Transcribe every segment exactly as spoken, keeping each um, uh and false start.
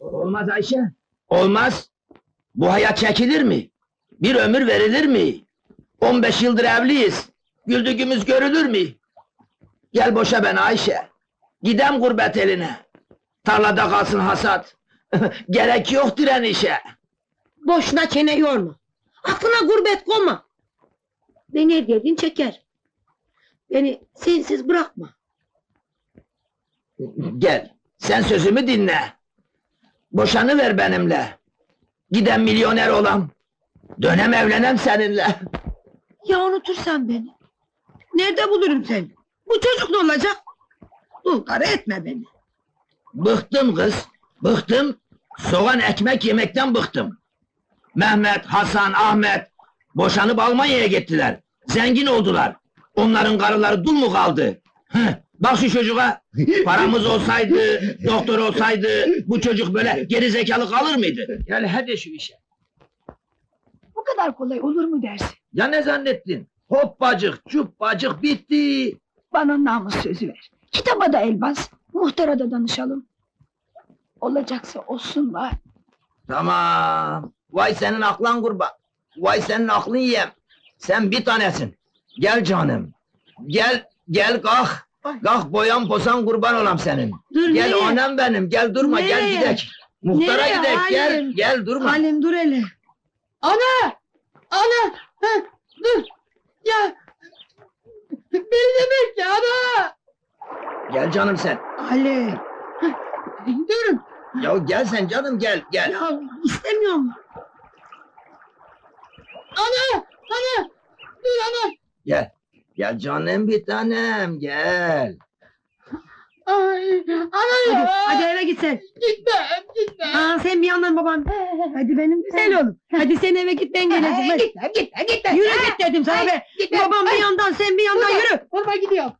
Olmaz Ayşe, olmaz. Bu hayat çekilir mi? Bir ömür verilir mi? On beş yıldır evliyiz, güldüğümüz görülür mü? Gel boşa beni Ayşe, gidem gurbet eline. Tarlada kalsın hasat, gerek yok direnişe. Boşuna çene yorma. Aklına gurbet koyma. Beni her geldiğin çeker. Beni sensiz bırakma. Gel, sen sözümü dinle. Boşanıver benimle. Gidem milyoner olam. Dönem evlenem seninle. Ya unutursan beni? Nerede bulurum seni? Bu çocuk ne olacak? Dul karı etme beni. Bıktım kız, bıktım. Soğan ekmek yemekten bıktım. Mehmet, Hasan, Ahmet boşanıp Almanya'ya gittiler. Zengin oldular. Onların karıları dul mu kaldı? Heh, bak şu çocuğa. Paramız olsaydı, doktor olsaydı bu çocuk böyle geri zekalı kalır mıydı? Yani hadi şu işe. Bu kadar kolay olur mu dersin? Ya ne zannettin? Hoppacık, çuppacık bitti. Bana namus sözü ver. Kitaba da el bas. Muhtara da danışalım. Olacaksa olsun var. Tamam. Vay senin aklın kurban. Vay senin aklın yiyem. Sen bir tanesin. Gel canım. Gel, gel kalk. Kalk boyan posan kurban olam senin. Dur, gel nereye? anam benim. Gel durma Nereye? gel gidek. Muhtara Nereye? gidek gel. Halim? Gel durma. Halim dur hele. Ana! Ana! Ha, dur! Ya! Beni de bekle ana! Gel canım sen. Ali! Durun! Ya gel sen canım gel gel. Ya istemiyorum. Ana! Ana! Dur ana! Gel. Gel canım bir tanem gel. Ay, ana ya! Hadi, hadi eve git sen. Gitmem, gitmem. Aa, sen bir yandan babam. Hadi benim güzel oğlum. Hadi sen eve git ben geleceğim. Hadi. Gitme, gitme, gitme. Yürü git dedim sana be. Gitme. Babam bir yandan sen bir yandan yürü. Vurma gidiyor.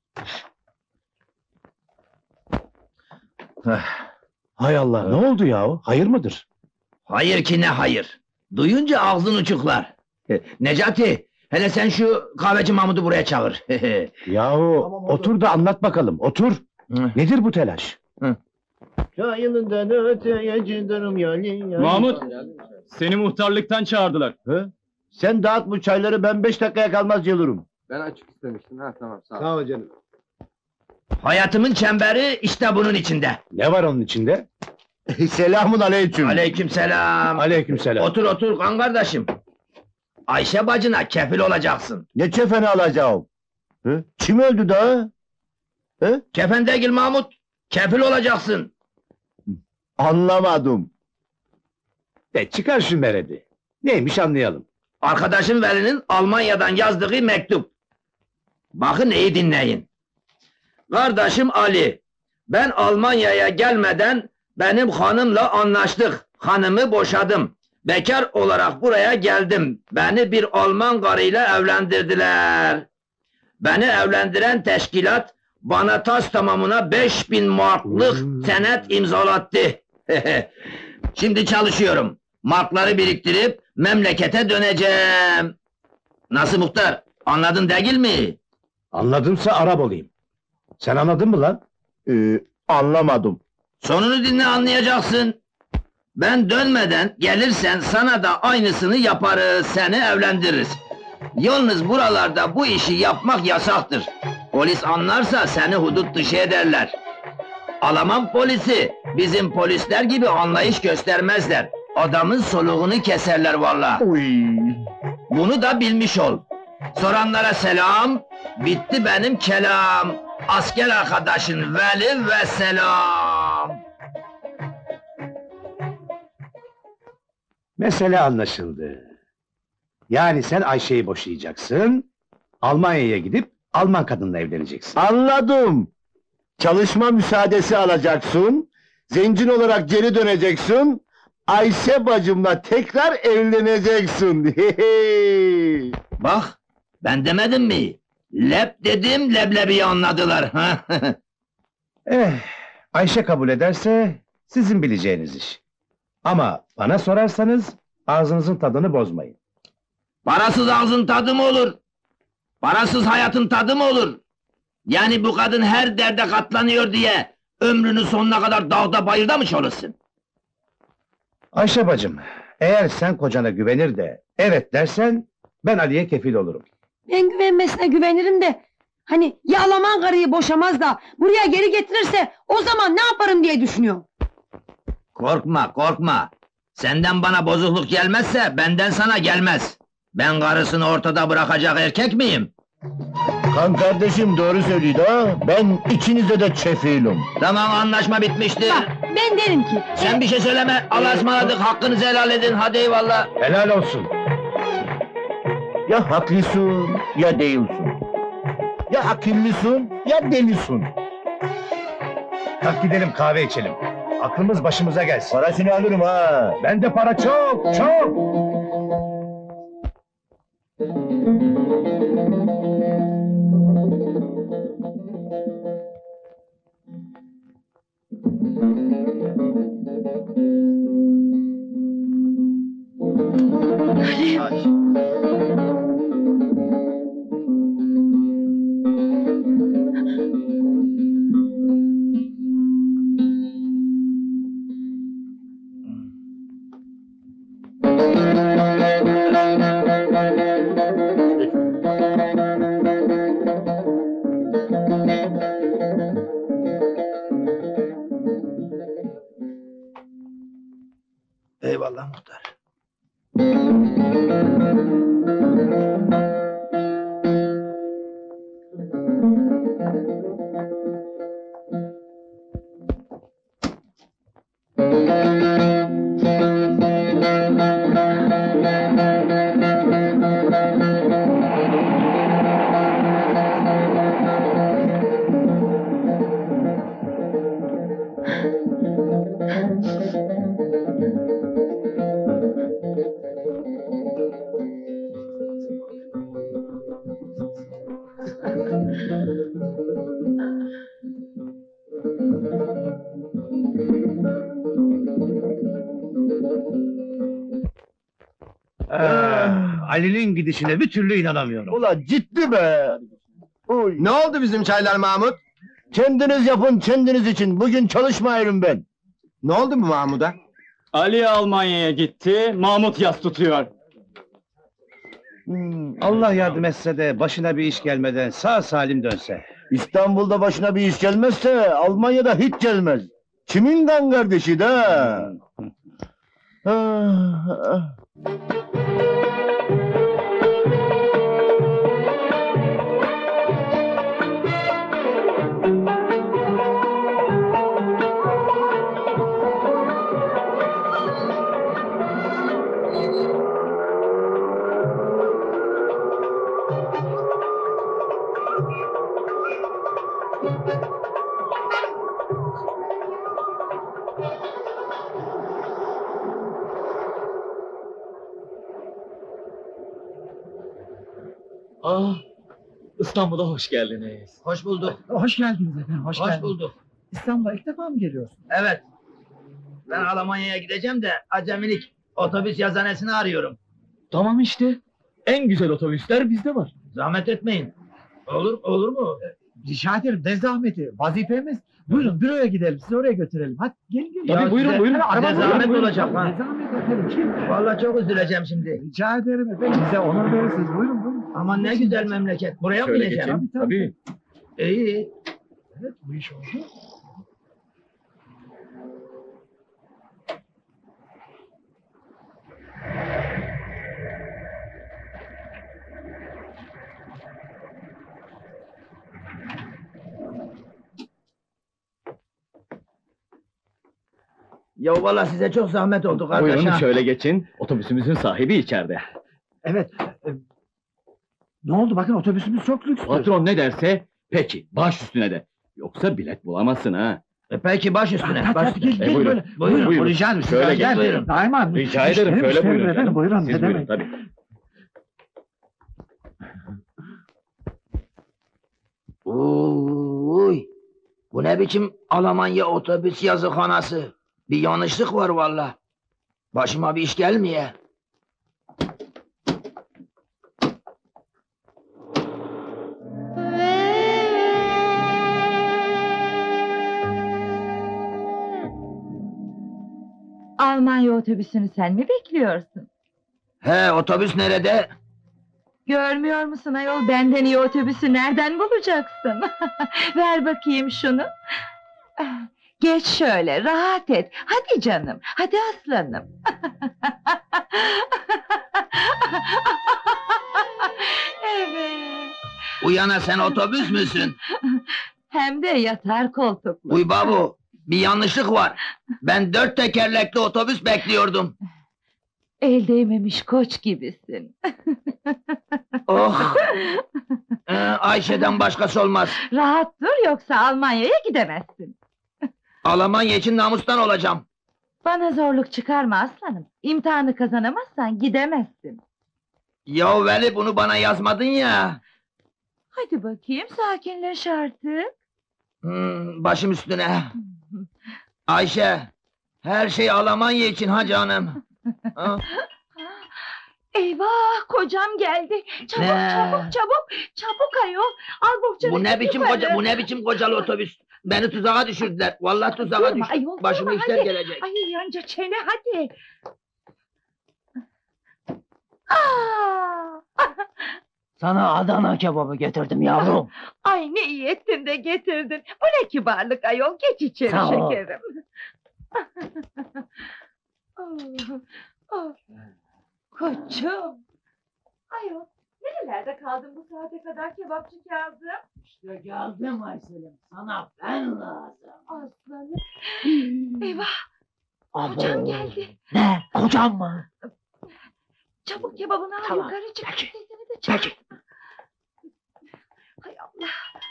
Hay Allah, ne oldu yahu? Hayır mıdır? Hayır ki ne hayır. Duyunca ağzın uçuklar. Necati, hele sen şu kahveci Mahmud'u buraya çağır. Yahu, otur da anlat bakalım, otur. Nedir bu telaş? Çayından öteye giderim yani. Mahmut, seni muhtarlıktan çağırdılar. Hı? Sen dağıt bu çayları, ben beş dakikaya kalmaz gelirim. Ben açık istemiştim. Ha tamam sağ ol. Sağ ol canım. Hayatımın çemberi işte bunun içinde. Ne var onun içinde? Selamun aleyküm. Aleykümselam. Aleykümselam. Otur otur kan kardeşim. Ayşe bacına kefil olacaksın. Ne kefeni alacağım? Hı? Kim öldü daha? Hı? Kefen değil Mahmut. Kefil olacaksın. Anlamadım. De çıkar şu meredi. Neymiş anlayalım. Arkadaşım Veli'nin Almanya'dan yazdığı mektup. Bakın iyi dinleyin. Kardeşim Ali, ben Almanya'ya gelmeden benim hanımla anlaştık. Hanımı boşadım. Bekar olarak buraya geldim. Beni bir Alman karıyla evlendirdiler. Beni evlendiren teşkilat bana tas tamamına beş bin marklık senet imzalattı. Şimdi çalışıyorum. Markları biriktirip memlekete döneceğim. Nasıl muhtar? Anladın değil mi? Anladımsa Arap olayım. Sen anladın mı lan? Ee, anlamadım. Sonunu dinle anlayacaksın. Ben dönmeden gelirsen sana da aynısını yaparız, seni evlendiririz. Yalnız buralarda bu işi yapmak yasaktır. Polis anlarsa seni hudut dışı ederler. Alman polisi, bizim polisler gibi anlayış göstermezler. Adamın soluğunu keserler vallahi. Uy. Bunu da bilmiş ol. Soranlara selam, bitti benim kelam. Asker arkadaşın Veli ve selam. Mesele anlaşıldı. Yani sen Ayşe'yi boşayacaksın, Almanya'ya gidip Alman kadınla evleneceksin. Anladım. Çalışma müsaadesi alacaksın. Zengin olarak geri döneceksin. Ayşe bacımla tekrar evleneceksin. Bak, ben demedim mi? Lep dedim, leblebiyi anladılar. Eh, Ayşe kabul ederse sizin bileceğiniz iş. Ama bana sorarsanız ağzınızın tadını bozmayın. Parasız ağzın tadı mı olur? Parasız hayatın tadı mı olur? Yani bu kadın her derde katlanıyor diye ömrünün sonuna kadar dağda bayırda mı çalışsın? Ayşe bacım, eğer sen kocana güvenir de evet dersen ben Ali'ye kefil olurum. Ben güvenmesine güvenirim de... Hani ya Alaman karıyı boşamaz da buraya geri getirirse o zaman ne yaparım diye düşünüyorum. Korkma, korkma. Senden bana bozukluk gelmezse benden sana gelmez. Ben karısını ortada bırakacak erkek miyim? Kan kardeşim doğru söylüyor da ben ikinize de çefilim. Tamam, anlaşma bitmiştir. Bak ben derim ki... Sen bir şey söyleme, Allah'a ısmarladık, hakkınızı helal edin, hadi eyvallah. Helal olsun. Ya haklısın ya değilsin. Ya akıllısın ya delisin. Kalk gidelim kahve içelim. Aklımız başımıza gelsin. Parasını alırım ha. Bende para çok, çok! Eyvallah muhtar. Ah, Ali'nin gidişine bir türlü inanamıyorum. Ulan ciddi be. Oy. Ne oldu bizim çaylar Mahmut? Kendiniz yapın kendiniz için. Bugün çalışmayırım ben. Ne oldu bu Mahmut'a? Ali Almanya'ya gitti, Mahmut yas tutuyor. Hmm. Allah yardım etse de başına bir iş gelmeden sağ salim dönse. İstanbul'da başına bir iş gelmezse Almanya'da hiç gelmez. Kimin kan kardeşi de? Ah, ah. Ah, İstanbul'a hoş geldiniz. Hoş bulduk. Hoş geldiniz efendim, hoş, Hoş geldiniz. bulduk. İstanbul'a ilk defa mı geliyorsun? Evet. Ben Almanya'ya gideceğim de acemilik otobüs yazanesini arıyorum. Tamam işte, en güzel otobüsler bizde var. Zahmet etmeyin. Olur, olur mu? Rica ederim, ne zahmeti, vazifemiz. Buyurun, büroya gidelim, sizi oraya götürelim. Hadi gelin gelin. Tabii, Ya buyurun, size- buyurun. size Araba buyurun, zahmet buyurun. olacak ha. Ne zahmet efendim, kim? Vallahi çok üzüleceğim şimdi. Rica ederim efendim, bize onur verirsiniz. Buyurun, buyurun. Aman ne güzel memleket. Buraya mı Şöyle bineceğim? geçin, Tabii, tabii. tabii. İyi. Evet, bu iş oldu. Ya vallahi size çok zahmet oldu kardeş Buyurun ha. şöyle geçin, otobüsümüzün sahibi içeride. Evet. e, ne oldu, bakın otobüsümüz çok lüks. Patron ne derse, peki, baş üstüne de. Yoksa bilet bulamazsın ha. E peki baş üstüne. Hadi, Baş hadi, üstüne. gel, E, gel, buyurun, böyle. buyurun, Buyurun, buyurun. rica ederim. Şöyle Şöyle gel. gel. Buyurun. Daima. Rica ederim, Müşterim, şöyle müşterim buyurun. efendim, canım. buyurun. Siz ne buyurun, demek? tabii. Uy. Bu ne biçim Almanya otobüs yazıkhanası? Bir yanlışlık var vallahi. Başıma bir iş gelmeye. Almanya otobüsünü sen mi bekliyorsun? He, otobüs nerede? Görmüyor musun ayol, benden iyi otobüsü nereden bulacaksın? Ver bakayım şunu. Geç şöyle, rahat et. Hadi canım, hadi aslanım. Evet. Uyana sen otobüs müsün? Hem de yatar koltuklu. Uy babu, bir yanlışlık var. Ben dört tekerlekli otobüs bekliyordum. El değmemiş koç gibisin. Oh! Ee, Ayşe'den başkası olmaz. Rahat dur, yoksa Almanya'ya gidemezsin. Almanya için namustan olacağım. Bana zorluk çıkarma aslanım. İmtihanı kazanamazsan gidemezsin. Ya Veli, bunu bana yazmadın ya. Hadi bakayım, sakinleş artık. Hmm, başım üstüne. Ayşe, her şey Almanya için ha canım. Ha? Eyvah, kocam geldi. Çabuk, Ne? çabuk, çabuk, çabuk ayol. Al bohçanı. Bu ne git biçim yukarı. koca, bu ne biçim kocalı otobüs? Beni tuzağa düşürdüler. Vallahi tuzağa Durma düştüm. ayol, Başıma durma, işler hadi. gelecek. Ay yanca çene, hadi. Aa! Sana Adana kebabı getirdim yavrum. Ay ne iyi ettin de getirdin. Bu ne kibarlık ayol, geç içeri Sağ ol. şekerim. Oh, oh. Koçum. Ayol, nerelerde kaldın bu saate kadar kebapçı Kazım? İşte geldim Aysel'im. Sana ben lazım. Aslanım. Eyvah, Abo. kocam geldi. Ne? Kocam mı? Çabuk kebabını al, Tamam, yukarı çık. peki, Sesini de çık. peki. Hay Allah.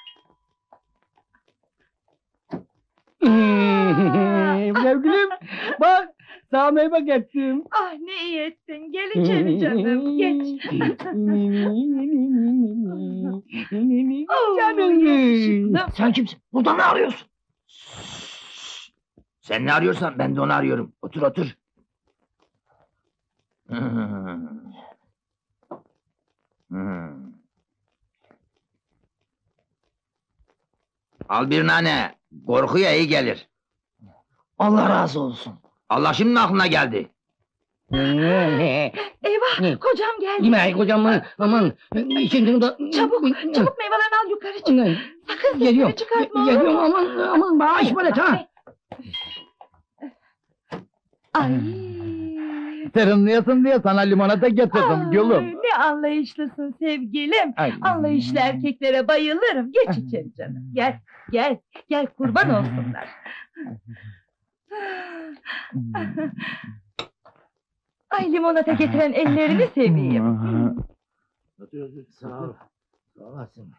Sevgilim, bak sana meyve getirdim. Ah ne iyi ettin. Gel içeri canım. Geç. Oh, yakışıklım. Sen kimsin? Burada ne arıyorsun? Sen ne arıyorsan ben de onu arıyorum. Otur otur. Hmm. Hmm. Al bir nane. Korkuya iyi gelir. Allah razı olsun. Allah şimdi mi aklına geldi? Eyvah, kocam geldi. Yemeği kocamı aman şimdi da Çabuk, çabuk meyvelerini al, yukarı çık. Sakın Geliyorum. sesini çıkartma. olur mu? Geliyorum aman aman bağış böyle ha. Ay. Serinliyorsun diye sana limonata getirdim gülüm. Ay, ne anlayışlısın sevgilim. Ay. Anlayışlı erkeklere bayılırım. Geç içeri canım. Gel, gel, gel kurban olsunlar. Ay limonata getiren ellerini seveyim. Sağ ol. Sağ olasın.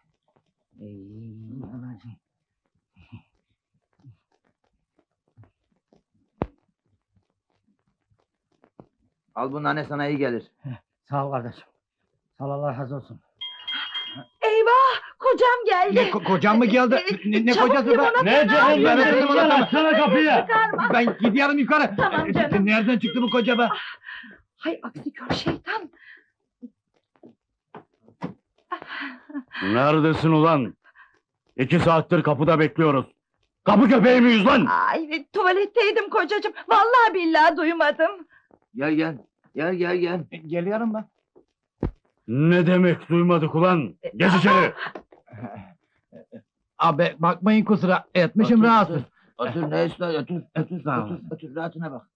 Al bu nane, sana iyi gelir. Sağ ol kardeşim. Sağ ol, Allah razı olsun. Eyvah, kocam geldi. Ne ko- kocam mı geldi? Ne, ne Çabuk kocası be? limonata Ne al, canım? Ben yukarı oturdum ona. çık. Açsana kapıyı. Çıkarma. Ben gidiyorum yukarı. Tamam canım. Nereden çıktı bu koca be? Hay aksi kör şeytan. Neredesin ulan? İki saattir kapıda bekliyoruz. Kapı köpeği miyiz lan? Ay tuvaletteydim kocacığım. Vallahi billahi duymadım. Gel gel. Gel gel gel. Geliyorum ben. Ne demek duymadık ulan? Geç içeri. Abi bakmayın kusura etmişim Otur, rahatsız. Otur ne ister, otur. Otur, Sağ ol. otur, otur, rahatına bak.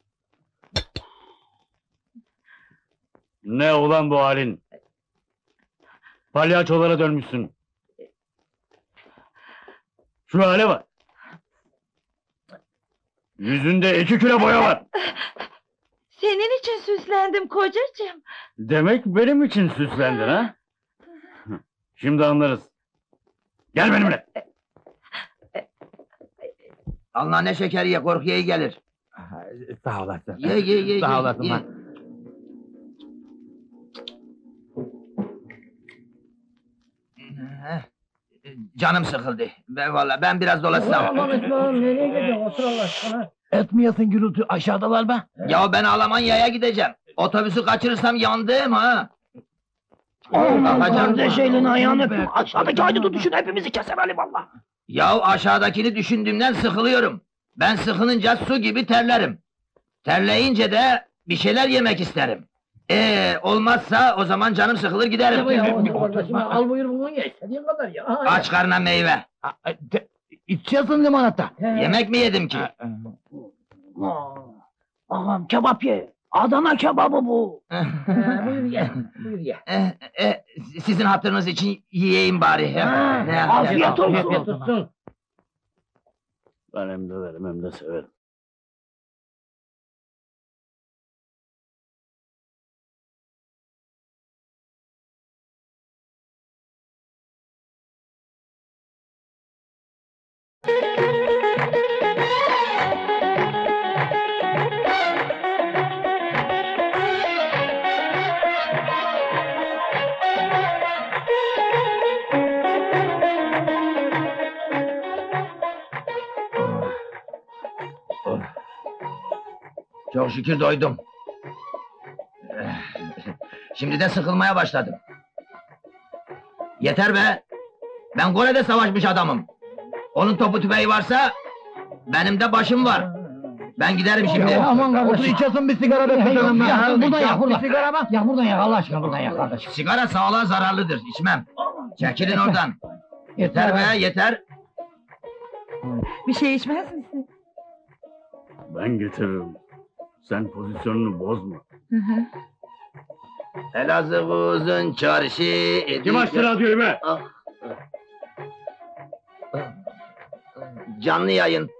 Ne ulan bu halin? Palyaçolara dönmüşsün. Şu hale bak. Yüzünde iki kilo boya var. Senin için süslendim kocacığım. Demek benim için süslendin ha? Şimdi anlarız. Gel benimle. Al nane şekeri ye, korkuya iyi gelir. Sağ olasın. Ye ye ye. Sağ ye, olasın ye. lan. Heh, Canım sıkıldı. Ben valla ben biraz dolaşsam. nereye gidiyorsun? Otur Allah aşkına. Etmiyorsun gürültü aşağıdalar be. Ya ben Almanya'ya gideceğim. Otobüsü kaçırırsam yandım ha. Bakacağım. Kardeşeylin ayağını öptüm. Aşağıdaki aydını düşün hepimizi keser Ali valla. Ya aşağıdakini düşündüğümden sıkılıyorum. Ben sıkılınca su gibi terlerim. Terleyince de bir şeyler yemek isterim. Ee, olmazsa o zaman canım sıkılır giderim. Al buyur bunu ye. İstediğin kadar ya. Aç karnına meyve. İçiyorsun limonata. Yemek mi yedim ki? Ağam kebap ye. Adana kebabı bu. Buyur ye. Buyur ye. Eh, eh, sizin hatırınız için yiyeyim bari. Ne- Afiyet olsun. Ben hem döverim hem de severim. Çok şükür doydum. Şimdi de sıkılmaya başladım. Yeter be! Ben Kore'de savaşmış adamım. Onun topu tüfeği varsa, benim de başım var. Ben giderim şimdi. Aman kardeşim. Otur içiyorsun bir sigara be kızım. Ya, Buradan ya, yak, buradan. bir sigara bak. Yak buradan yak Allah aşkına buradan yak kardeşim. Sigara sağlığa zararlıdır, içmem. Çekilin oradan. Yeter be, yeter. Bir şey içmez misin? Ben getiririm. Sen pozisyonunu bozma. Hı hı. Elazığ uzun çarşı... Kim açtı radyoyu be? Ah. Canlı yayın.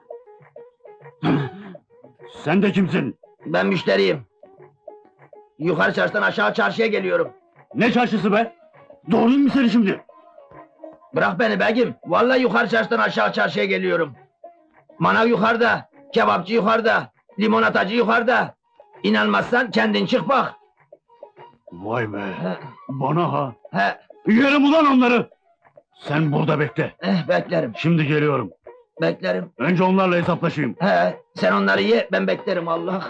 Sen de kimsin? Ben müşteriyim. Yukarı çarşıdan aşağı çarşıya geliyorum. Ne çarşısı be? Doğrayayım mı seni şimdi? Bırak beni begim. Vallahi yukarı çarşıdan aşağı çarşıya geliyorum. Manav yukarıda, kebapçı yukarıda, limonatacı yukarıda. İnanmazsan kendin çık bak. Vay be! He, Bana ha! he, Yerim ulan onları! Sen burada bekle. eh, beklerim, Şimdi geliyorum. beklerim. Önce onlarla hesaplaşayım. He, sen onları ye, ben beklerim Allah.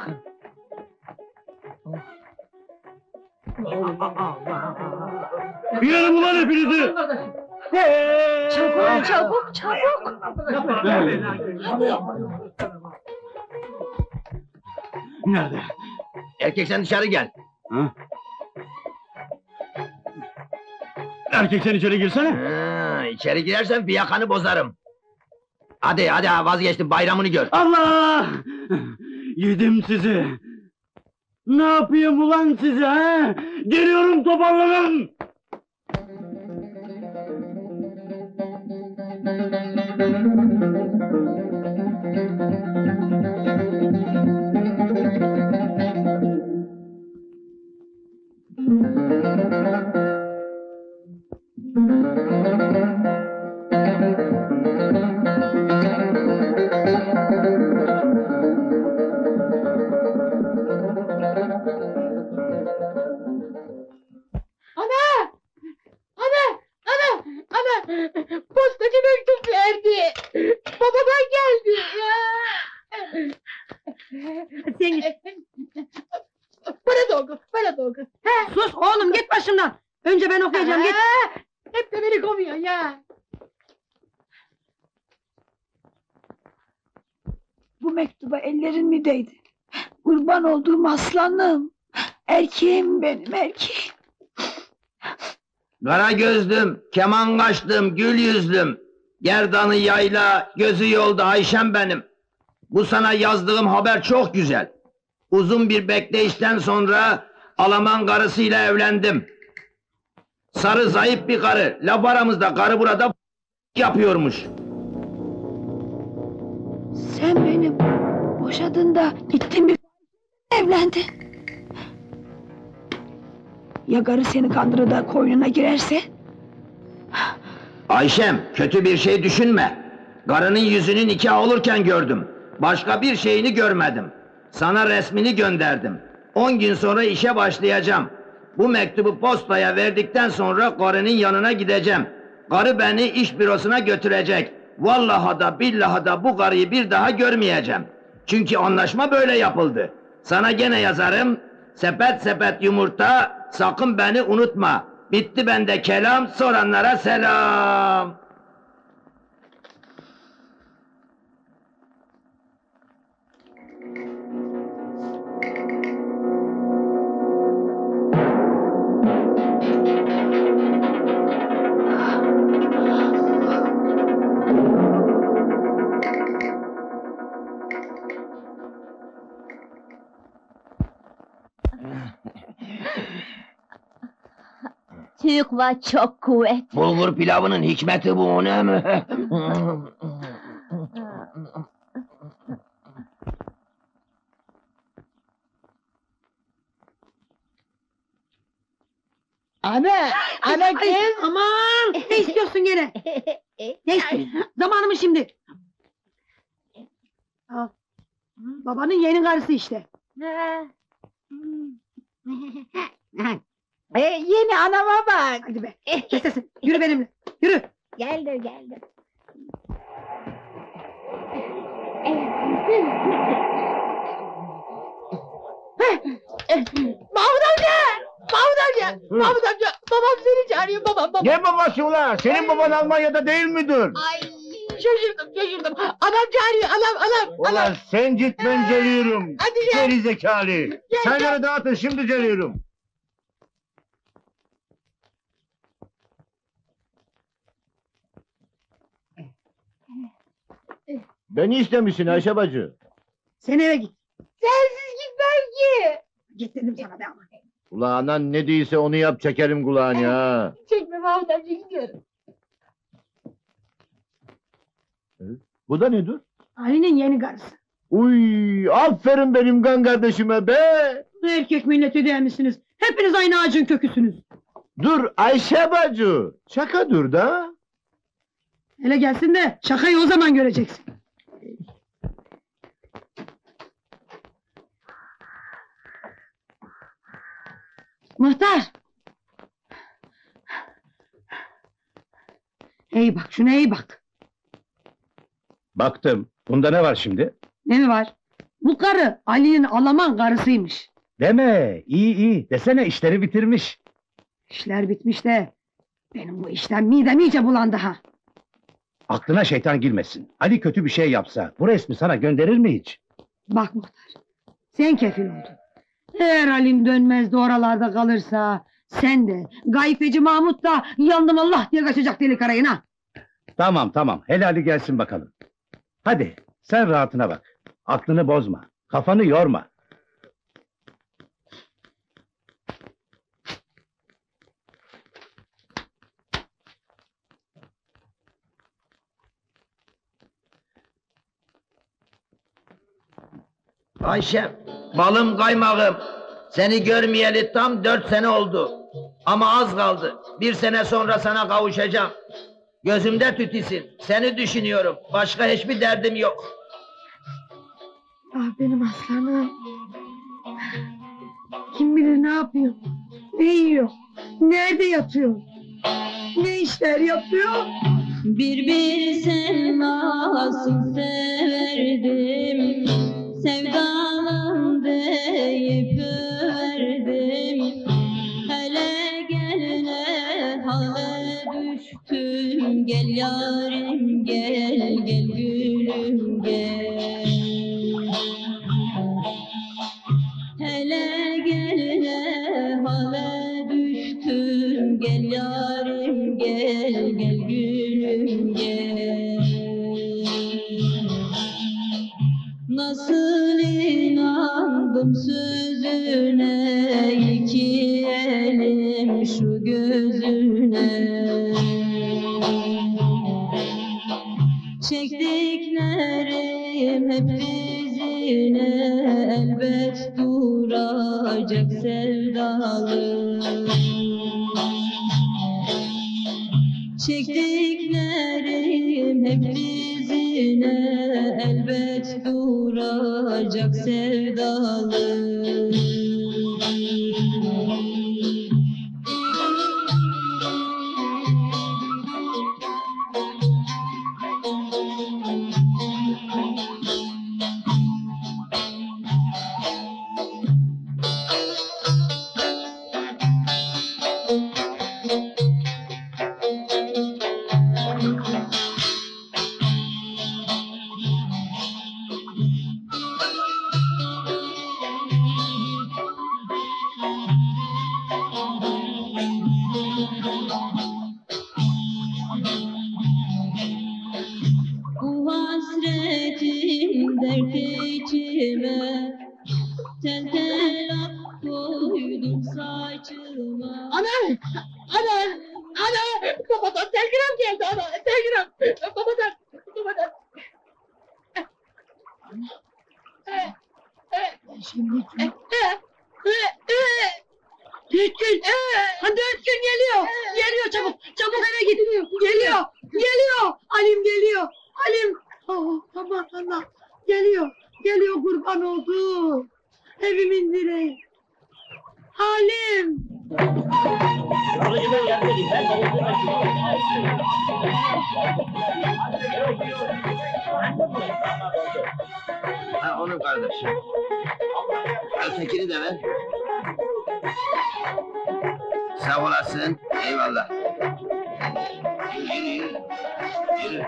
Yerim ulan hepinizi! Çabuk, çabuk, çabuk! Nerede? Erkek sen dışarı gel. Hı? Erkek sen içeri girsene. Ha, içeri girersen fiyakanı bozarım. Hadi hadi ha, vazgeçtim, bayramını gör. Allah! Yedim sizi! Ne yapayım ulan size ha? Geliyorum toparlanın! Postacı mektup verdi. Babadan geldi. Sen git. Bana da oku, bana da oku. Sus oğlum, git başımdan. Önce ben okuyacağım, git. Hep de beni kovuyor ya. Bu mektuba ellerin mi değdi? Kurban olduğum aslanım. Erkeğim benim, erkeğim. Kara gözlüm, keman kaşlım, gül yüzlüm. Gerdanı yayla, gözü yolda Ayşem benim. Bu sana yazdığım haber çok güzel. Uzun bir bekleyişten sonra Alaman karısıyla evlendim. Sarı zayıf bir karı, laf aramızda karı burada yapıyormuş. Sen benim boşadın da gittin bir evlendin. Ya karı seni kandırır da koynuna girerse? Ayşem, kötü bir şey düşünme. Karının yüzünü nikah olurken gördüm. Başka bir şeyini görmedim. Sana resmini gönderdim. On gün sonra işe başlayacağım. Bu mektubu postaya verdikten sonra karının yanına gideceğim. Karı beni iş bürosuna götürecek. Vallahi da billahi da bu karıyı bir daha görmeyeceğim. Çünkü anlaşma böyle yapıldı. Sana gene yazarım. Sepet sepet yumurta, sakın beni unutma. Bitti bende kelam, soranlara selam. Türk var çok kuvvet. Bulgur pilavının hikmeti bu, ne mi? Ana! Ana Ay, kız! aman! Ne istiyorsun gene? Ne istiyorsun? Zamanı mı şimdi? Al. Babanın yeni karısı işte. E, yeni anama bak! Hadi be, kes sesini. Yürü benimle, yürü. Geldim geldim. Mahmut amca! Mahmut amca! Mahmut amca! Babam seni çağırıyor, babam, babam! Ne babası ulan? Senin baban Almanya'da değil midir? Ay! Şaşırdım, şaşırdım! Anam çağırıyor, anam, anam! Ulan anam. sen git, ben geliyorum. Hadi gel! Geri zekalı. Çayları dağıtın, şimdi geliyorum. Beni istemişsin Ayşe bacı. Sen eve git. Sensiz gitmem ki! Git dedim sana be ama. Ulan anan ne değilse onu yap, çekerim kulağını ha. Çekme Mahmut amca, gidiyorum! Bu da nedir? Ali'nin yeni karısı. Uy, aferin benim kan kardeşime be. Erkek milleti değil misiniz? Hepiniz aynı ağacın köküsünüz. Dur Ayşe bacı. Şaka dur da. Hele gelsin de şakayı o zaman göreceksin. Muhtar! İyi bak, şuna iyi bak. Baktım. Bunda ne var şimdi? Ne mi var? Bu karı Ali'nin Alaman karısıymış. Deme, iyi iyi. Desene işleri bitirmiş. İşler bitmiş de benim bu işten midem iyice bulandı ha. Aklına şeytan girmesin. Ali kötü bir şey yapsa, bu resmi sana gönderir mi hiç? Bak muhtar, sen kefil oldun. Eğer Ali'm dönmez de oralarda kalırsa, sen de, gayfeci Mahmut da yandım Allah diye kaçacak deli karayına. Tamam tamam, helali gelsin bakalım. Hadi, sen rahatına bak. Aklını bozma, kafanı yorma. Ayşem, balım kaymağım. Seni görmeyeli tam dört sene oldu. Ama az kaldı. Bir sene sonra sana kavuşacağım. Gözümde tütisin. Seni düşünüyorum. Başka hiçbir derdim yok. Ah benim aslanım. Kim bilir ne yapıyor, ne yiyor, nerede yatıyor, ne işler yapıyor? Bir bilsen nasıl severdim, sevdalım deyip överdim. Hele gel ne hale düştüm, gel yarim gel, gel gülüm gel. Hele gel ne hale düştüm, gel yarim gel, gel gülüm gel. Nasıl inandım sözüne, iki elim şu gözüne. Çektiklerim hep dizine, elbet duracak sevdalı. Çektiklerim hep dizine, elbet duracak sevdalı. Bu hasretim dert içime, tel tel ak koydum saç saçıma. Ana! Ana! Ana! Babadan telgram geldi ana! Telgram! Babadan! Babadan! Şimdi Dörtgün! Ha Dörtgün geliyor! Geliyor çabuk! Çabuk eve git! Geliyor! Geliyor! Halim geliyor! Halim! Oh, aman Allah! Geliyor! Geliyor kurban oldu! Evimin direği! Halim! Ha onun kardeşi. Ötekini de ver. Sağ olasın. Eyvallah. Yürü yürü. Yürü.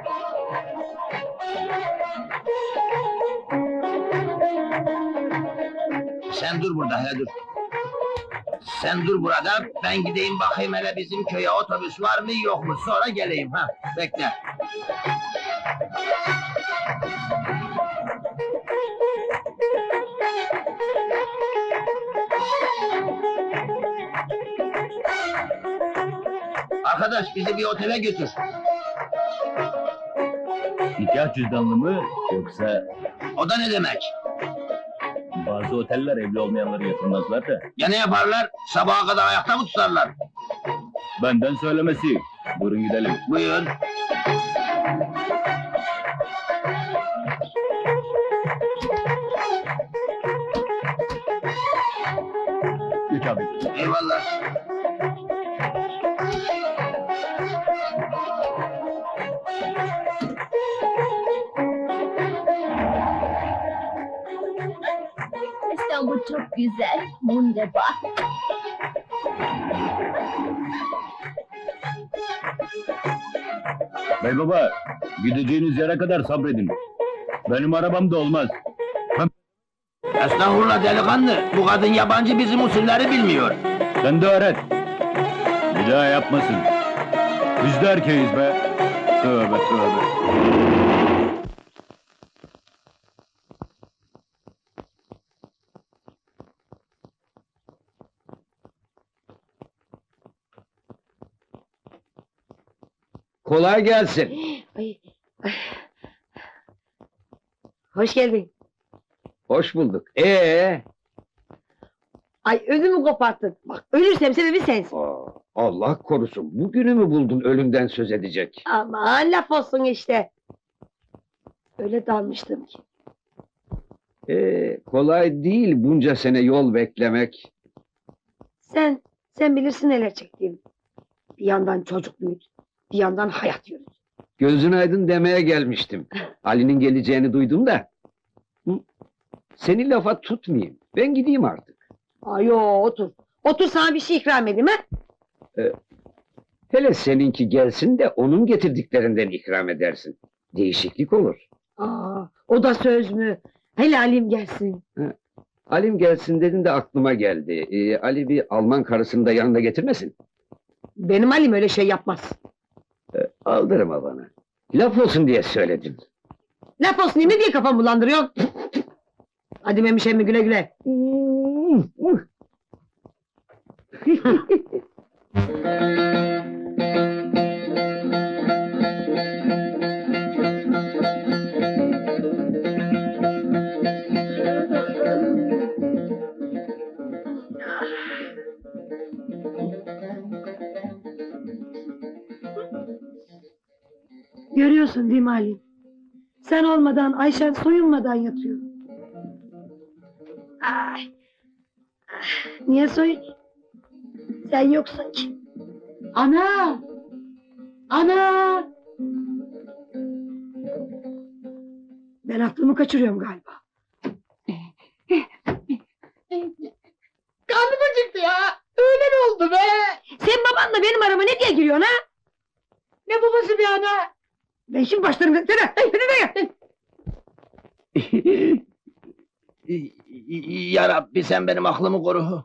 Sen dur burada, hele dur. Sen dur burada, ben gideyim bakayım hele bizim köye otobüs var mı yok mu, sonra geleyim ha. Bekle. Arkadaş bizi bir otele götür. Nikah cüzdanlı mı yoksa O da ne demek? bazı oteller evli olmayanları yatırmazlar da. Ya ne yaparlar? Sabaha kadar ayakta mı tutarlar? Benden söylemesi. Buyurun gidelim. Buyur. Üç abi. Eyvallah. İstanbul çok güzel. Wunderbar. Bey baba, gideceğiniz yere kadar sabredin. Benim arabam da olmaz. Estağfurullah delikanlı, bu kadın yabancı, bizim usulleri bilmiyor. Sen de öğret. Bir daha yapmasın. Biz de erkeğiz be. Tövbe tövbe. Kolay gelsin. Ay. Hoş geldin. Hoş bulduk. Ee, Ay ödümü koparttın. Bak ölürsem sebebi sensin. Allah korusun, bugünü mü buldun ölümden söz edecek? Aman laf olsun işte. Öyle dalmıştım ki. Ee, kolay değil bunca sene yol beklemek. Sen, sen bilirsin neler çektiğimi. Bir yandan çocuk büyüt, bir yandan hayat yürüt. Gözün aydın demeye gelmiştim. Ali'nin geleceğini duydum da. Hı? Seni lafa tutmayayım, ben gideyim artık. Ayo otur. Otur sana bir şey ikram edeyim ha. Hele seninki gelsin de onun getirdiklerinden ikram edersin. Değişiklik olur. Aa, o da söz mü? Helalim gelsin. Ali'm gelsin dedin de aklıma geldi. Ee, Ali bir Alman karısını da yanında getirmesin. Benim Halim öyle şey yapmaz. Ee, aldırma bana. Laf olsun diye söyledim. Laf olsun ne diye kafamı bulandırıyorsun? Hadi Memiş emmi güle güle. Görüyorsun değil mi Halim? Sen olmadan Ayşen soyunmadan yatıyor. Ay. Ah, niye soyun? Sen yoksun ki. Ana! Ana! Ben aklımı kaçırıyorum galiba. Karnım acıktı ya! Öğlen oldu be! Sen babanla benim arama ne diye giriyorsun ha? Ne babası bir ana? Ben şimdi başlarım... Sene! Hey, sene Ya Rabbi sen benim aklımı koru.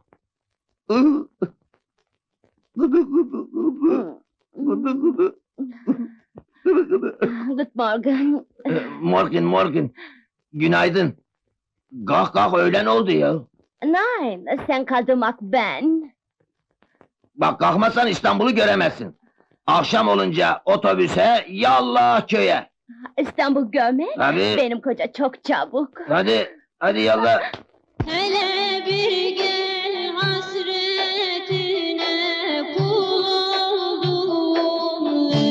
Good morning. Morgen morgen. Günaydın. Kalk kalk öğlen oldu ya. Nein, sen kaldımak ben. Bak kalkmazsan İstanbul'u göremezsin. Akşam olunca otobüse, yallah köye. İstanbul görmek? Tabii. Benim koca çok çabuk. Hadi, hadi yallah. Hele bir gel hasretine kul oldum.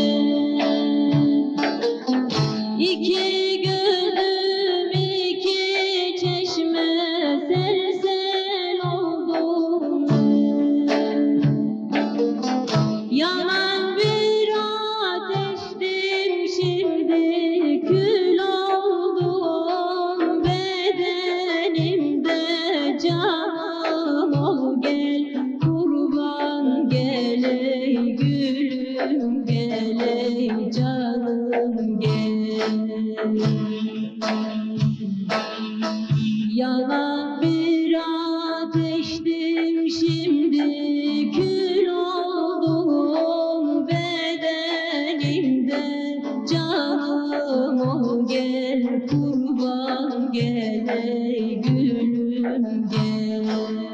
İki gözüm iki çeşme sel sel oldum. Yanan bir ateştim şimdi kül oldum. Bedenimde can ol gel kurban gel ey gülüm gel ey canım gel. Yanan bir ateştim şimdi kül oldum. Bedenimde canım ol gel kurban gel ey gülüm gel.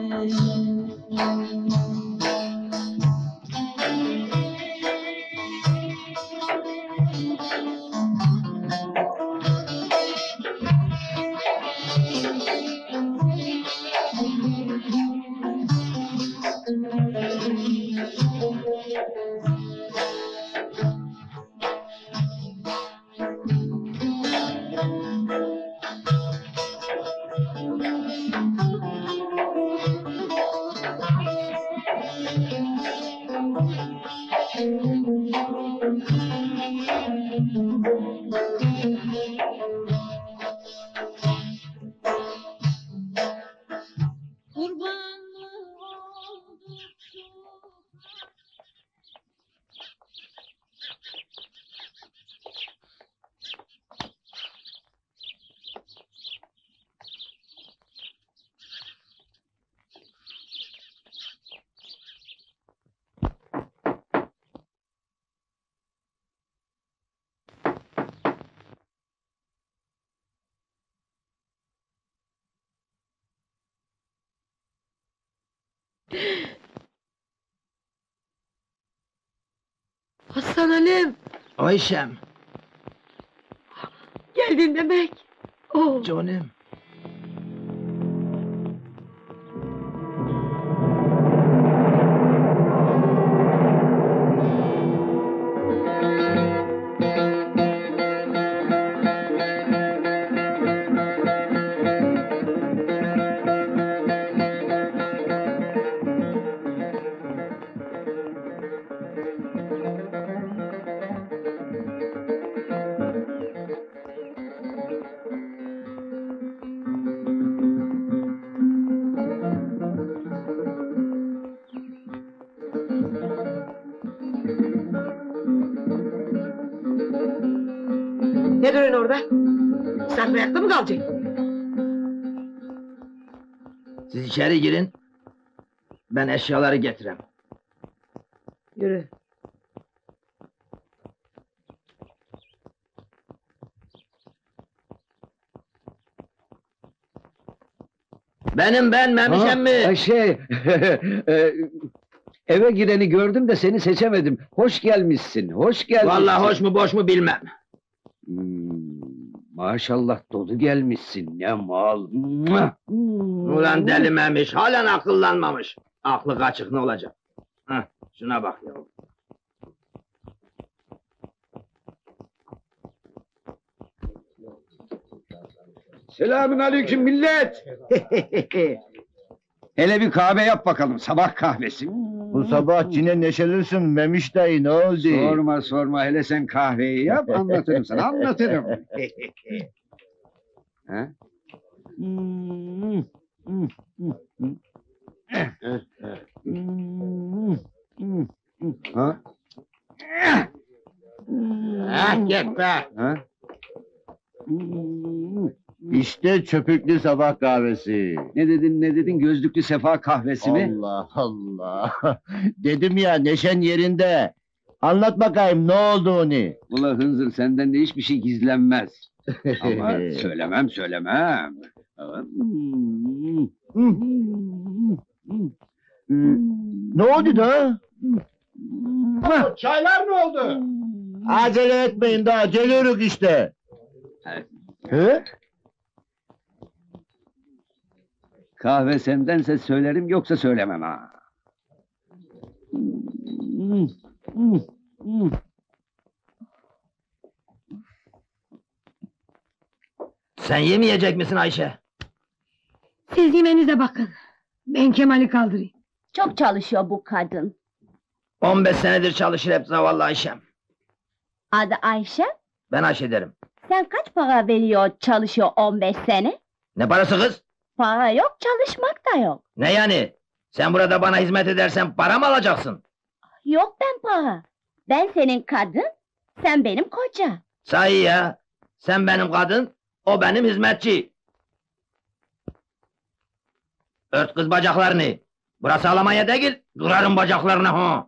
Kurbanlı olduk Hasan Halim, Ayşem, geldin demek. Oh. canım. Ne duruyorsun orada? Sen ayakta mı kalacaksın? Siz içeri girin. Ben eşyaları getirem. Yürü. Benim ben Memişem mi? Şey, e, eve gireni gördüm de seni seçemedim. Hoş gelmişsin, hoş gelmişsin. Vallahi hoş mu boş mu bilmem. Hmm, maşallah dolu gelmişsin, ne mal. Mua! Ulan deli Memiş, halen akıllanmamış. Aklı kaçık ne olacak? Hah, şuna bak ya. Selamün aleyküm millet. Hele bir kahve yap bakalım, sabah kahvesi. Bu sabah yine neşelisin Memiş dayı, ne oldu? Sorma sorma, hele sen kahveyi yap, anlatırım sana, anlatırım. Ha? Hmm, hmm, hmm, hmm. Hmm, hmm, hmm. Ha? Ah git be! Ha? Hmm. İşte çöpüklü sabah kahvesi. Ne dedin ne dedin, gözlüklü sefa kahvesi mi? Allah Allah. Dedim ya, neşen yerinde. Anlat bakayım, ne oldu onu? Ula hınzır, senden de hiçbir şey gizlenmez. Ama söylemem söylemem. Ne oldu da? Fatma, çaylar ne oldu? Acele etmeyin daha geliyoruz işte. He? Kahve sendense söylerim yoksa söylemem ha. Hmm, hmm, hmm. Sen yemeyecek misin Ayşe? Siz yemenize bakın. Ben Kemal'i kaldırayım. Çok çalışıyor bu kadın. on beş senedir çalışır hep zavallı Ayşem. Adı Ayşe. Ben Ayşe derim. Sen kaç para veriyor çalışıyor on beş sene? Ne parası kız? Para yok, çalışmak da yok. Ne yani? Sen burada bana hizmet edersen para mı alacaksın? Yok ben para. Ben senin kadın, sen benim koca. Sahi ya. Sen benim kadın, o benim hizmetçi. Ört kız bacaklarını. Burası Almanya değil, kırarım bacaklarını ha.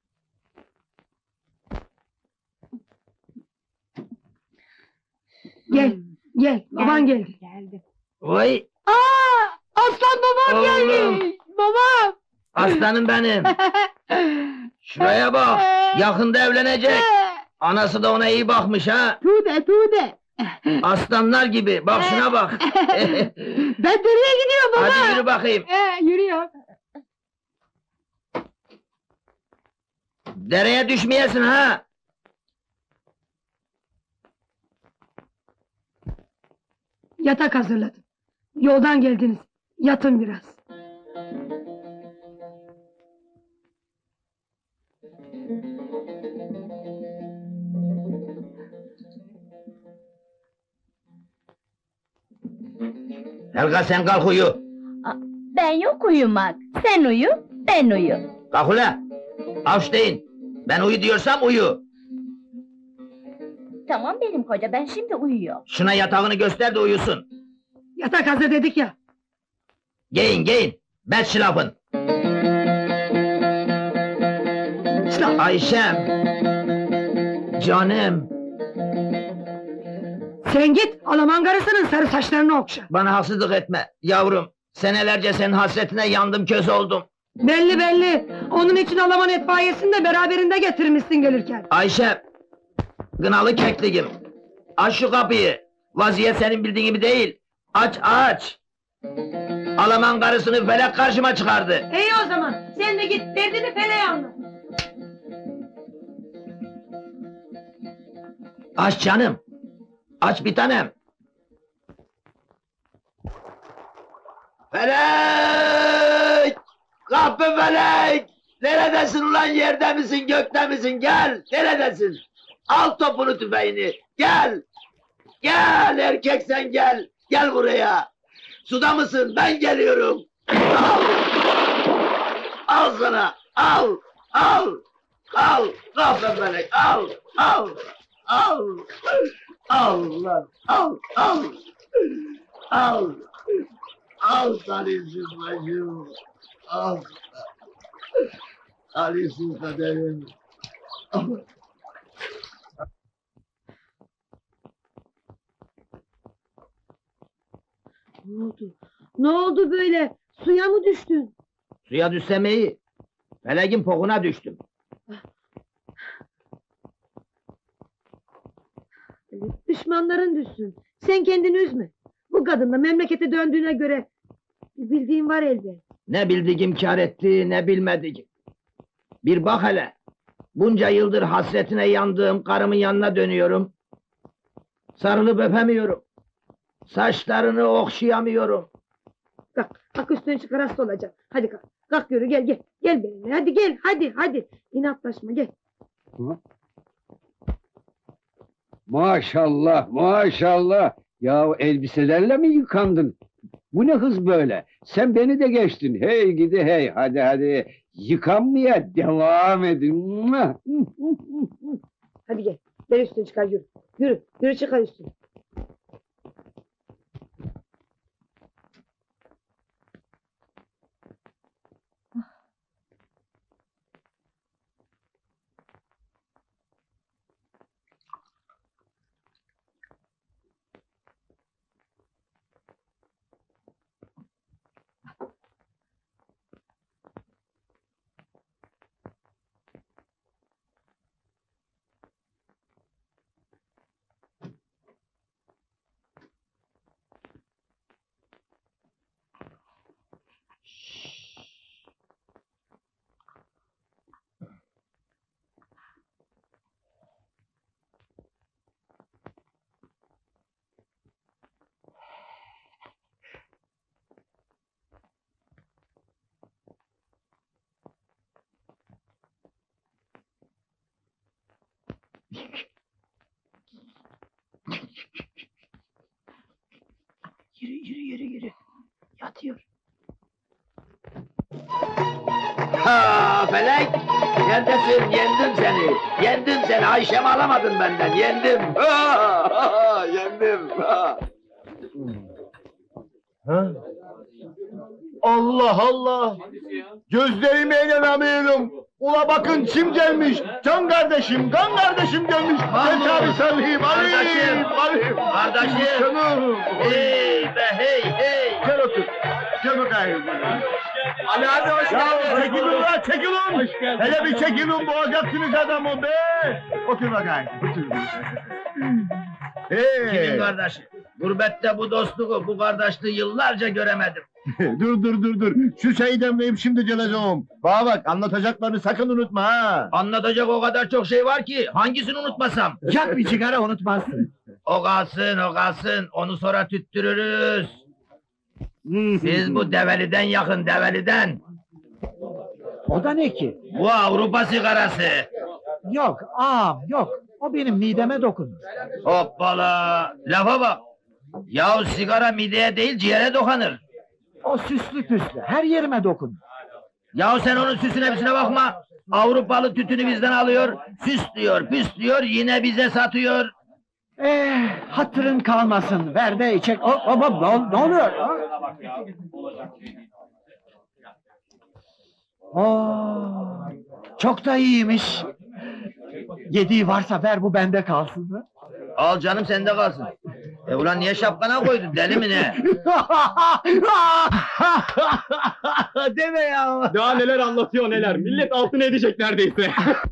Gel, gel. Baban geldi. Geldi. Oy, Aa! Aslan babam Oğlum. geldi. Babam. aslanım benim. Şuraya bak, yakında evlenecek. Anası da ona iyi bakmış ha. Tuğde, Tuğde. Aslanlar gibi, bak şuna bak. Ben nereye gidiyorum baba? Hadi yürü bakayım. Ee, yürüyor. Dereye düşmeyesin ha. Yatak hazırladım. Yoldan geldiniz. Yatın biraz. Helga sen kalk uyu. Ben yok uyumak. Sen uyu, ben uyu. Kalk ula. Avş deyin. Ben uyu diyorsam uyu. Tamam benim koca, ben şimdi uyuyor. Şuna yatağını göster de uyusun. Yatak hazır dedik ya. Giyin giyin. Bet şılafın. Şlaf. Ayşem. Canım. Sen git, Alaman karısının sarı saçlarını okşa. Bana haksızlık etme. Yavrum. Senelerce senin hasretine yandım köz oldum. Belli belli. Onun için Alaman etfaiyesini de beraberinde getirmişsin gelirken. Ayşe. Gınalı kekliğim. Aç şu kapıyı. Vaziyet senin bildiğin gibi değil. Aç aç. Alaman karısını felek karşıma çıkardı. İyi o zaman. Sen de git, derdini feleğe anlat. Aç canım. Aç bir tanem. Felek! Kapı felek! Neredesin ulan, yerde misin gökte misin, gel! Neredesin? Al topunu tüfeğini, gel! Gel erkeksen gel! Gel buraya! Suda mısın, ben geliyorum! Al! Al sana, al! Al! Al! Kapı felek, al! Al! Al! Al lan, al, al! Al! Al talihsiz bacım! Al! Talihsiz kaderim! Ne oldu? Ne oldu böyle? Suya mı düştün? Suya düşsem iyi. Feleğin pokuna düştüm. Düşmanların düşsün. Sen kendini üzme. Bu kadın da memlekete döndüğüne göre bir bildiğin var elbet. Ne bildiğim kâr etti, ne bilmediğim. Bir bak hele. Bunca yıldır hasretine yandığım karımın yanına dönüyorum. Sarılıp öpemiyorum. Saçlarını okşayamıyorum. Kalk, kalk üstüne çıkar, hasta olacak. Hadi kalk, kalk yürü, gel gel. Gel benimle, hadi gel, hadi hadi. İnatlaşma, gel. Maşallah, maşallah. Ya elbiselerle mi yıkandın? Bu ne hız böyle? Sen beni de geçtin. Hey gidi hey. Hadi hadi. Yıkanmaya devam edin. Hadi gel, gel üstüne çıkar, yürü. Yürü, yürü çıkar üstüne. Yürü yürü yürü yürü. Yatıyor. Ha Felek! Neredesin? Yendim seni! Yendim seni! Ayşem'i alamadın benden, yendim! Ha, ha, ha, yendim! Ha. Ha? Allah Allah! Gözlerime inanamıyorum! Ula bakın kim gelmiş? Can kardeşim, kan kardeşim gelmiş! Mahmut! Geç abi sarılayım, Kardeşim! alayım, alayım! Kardeşim! Canım! Hey be hey hey! Gel otur, gel bakayım! Ali abi hoş Ya geldin! çekilin ulan, çekilin! Hele bir çekilin, boğacaksınız adamı be! Otur bakayım, otur. Hey! Kimin kardeşi? Gurbette bu dostluğu, bu kardeşliği yıllarca göremedim. dur dur dur dur. Şu çayı demleyip şimdi geleceğim. Bana bak anlatacaklarını sakın unutma ha. Anlatacak o kadar çok şey var ki hangisini unutmasam? Yak bir sigara unutmazsın. O kalsın, o kalsın. Onu sonra tüttürürüz. Biz bu develiden yakın, develiden. O da ne ki? Bu Avrupa sigarası. Yok ağam yok. O benim mideme dokunur. Hoppala! Lafa bak! Yahu sigara mideye değil ciğere dokanır. O süslü püslü her yerime dokunur. Yahu sen onun süsüne bisine bakma. Avrupalı tütünü bizden alıyor, süslüyor, püslüyor, yine bize satıyor. Eh hatırın kalmasın. Ver de içek. Hop hop hop. Ne, ol- ne oluyor? Oo, çok da iyiymiş. Yediği varsa ver bu bende kalsın. Ha? Al canım sende kalsın. E ulan niye şapkana koydun, deli mi ne? Deme ya. Daha neler anlatıyor neler. Millet altına edecek neredeyse.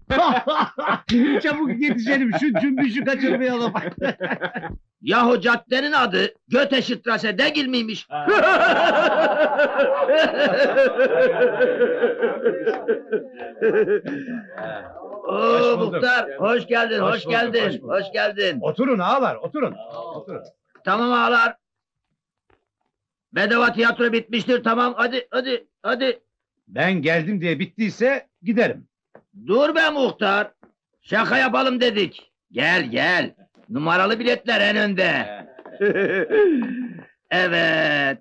Çabuk yetişelim şu cümbüşü kaçırmayalım. Yahu caddenin adı Göteşitrase değil miymiş? Oo muhtar, hoş geldin, hoş, Hoş bulduk, geldin, hoş bulduk. hoş geldin. Oturun ağalar, oturun. Oturun. Tamam ağalar. Bedava tiyatro bitmiştir, tamam, hadi, hadi, hadi. Ben geldim diye bittiyse giderim. Dur be muhtar, şaka yapalım dedik. Gel, gel. Numaralı biletler en önde. Evet.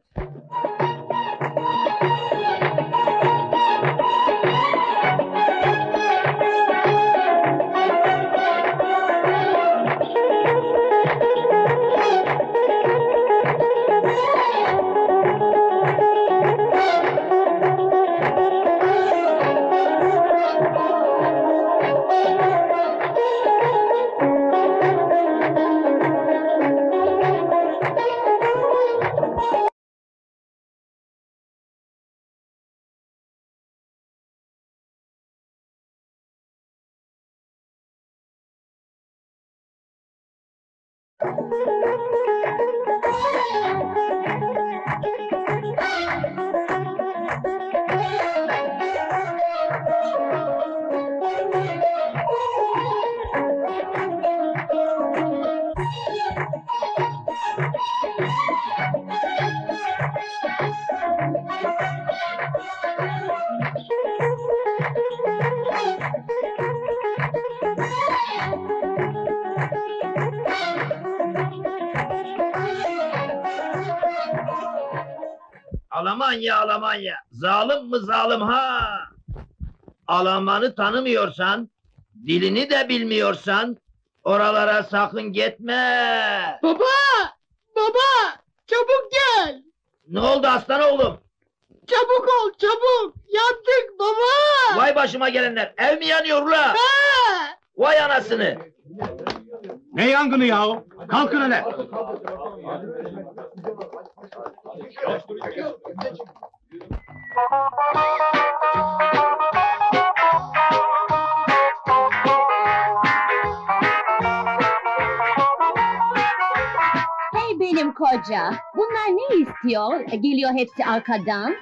Almanya, Almanya. Zalim mi zalim ha? Almanı tanımıyorsan, dilini de bilmiyorsan, oralara sakın gitme. Baba! Baba! Çabuk gel! Ne oldu aslan oğlum? Çabuk ol çabuk! Yandık baba! Vay başıma gelenler, ev mi yanıyor ula? Ha! Vay anasını! Ne yangını yahu? Kalkın hele! Hey benim koca, bunlar ne istiyor? Geliyor hepsi arkadan.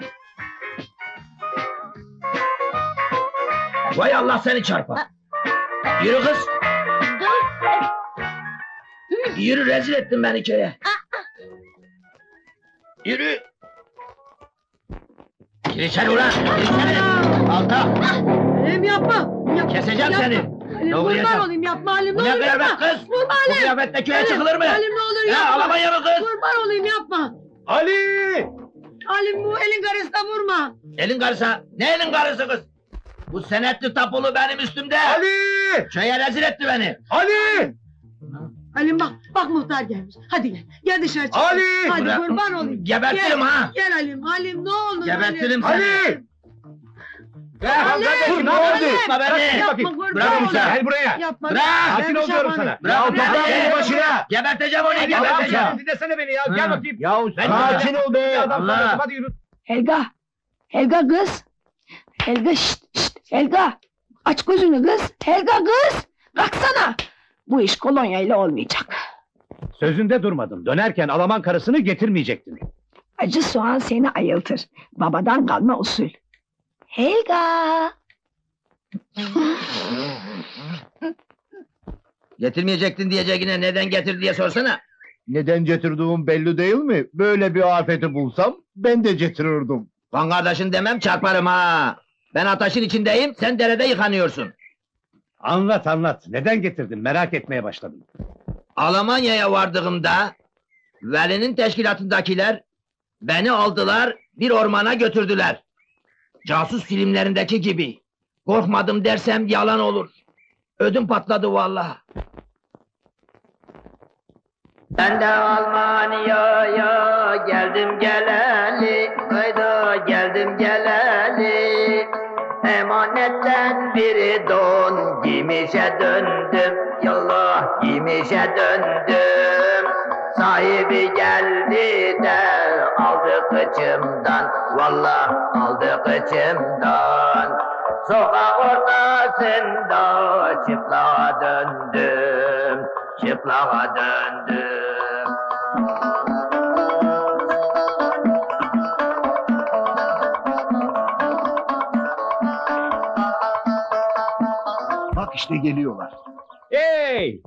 Vay Allah seni çarpa! Yürü kız! Yürü, rezil ettin beni köye! Yürü! Gir içeri ulan! Gir içeri! Alta! Halim yapma! Yap, Keseceğim yapma. seni! Halim Halim Ne kurban uğrayacağım? olayım yapma Halim Bu ne ne olur kıyafet yapma. kız? Vurma Bu Halim. kıyafetle köye Halim, çıkılır mı? Halim ne olur Ya yapma. Almanya mı kız? Kurban olayım yapma. Ali! Halim bu elin karısına vurma. Elin karısı, ne elin karısı kız? Bu senetli tapulu benim üstümde. Ali! Köye rezil etti beni. Ali! Halim bak, bak muhtar gelmiş. Hadi gel, gel dışarı çık. Ali! Hadi Bırak- kurban olayım. Gebertirim Gel, ha. Gel Halim, Halim ne olur Gebertirim Halim. seni. Ali! Ya Ali! kardeşim, Ne ne oldu? oldu? Yapma beni. Yapma kurban Bırak olayım. sen, Gel buraya! Yapma. Bırak! Sakin ol diyorum sana! Bırak Ya beni. topla beni başına! Geberteceğim onu, Ya geberteceğim. ya, dinlesene beni ya, Ha. gel bakayım! Ya Ben- Sakin ol be! Adam Allah! sana hadi yürü! Helga. Helga kız. Helga şşt şşt. Helga. Aç gözünü kız. Helga kız. Kalksana. Bu iş kolonyayla olmayacak. Sözünde durmadın. Dönerken Alaman karısını getirmeyecektin. Acı soğan seni ayıltır. Babadan kalma usul. Helga. Getirmeyecektin diyeceğine neden getir diye sorsana. Neden getirdiğim belli değil mi? Böyle bir afeti bulsam ben de getirirdim. Kan kardeşin demem çarparım ha. Ben ateşin içindeyim, sen derede yıkanıyorsun. Anlat anlat. Neden getirdin? Merak etmeye başladım. Almanya'ya vardığımda Veli'nin teşkilatındakiler beni aldılar, bir ormana götürdüler. Casus filmlerindeki gibi. Korkmadım dersem yalan olur. Ödüm patladı vallahi. Ben de Almanya'ya geldim geleli, hayda geldim geleli. Emanetten bir don giymişe döndüm, yallah giymişe döndüm. Sahibi geldi de aldı kıçımdan, vallah aldı kıçımdan. Sokak ortasında çıplığa döndüm, çıplığa döndüm. Bak işte geliyorlar. Hey!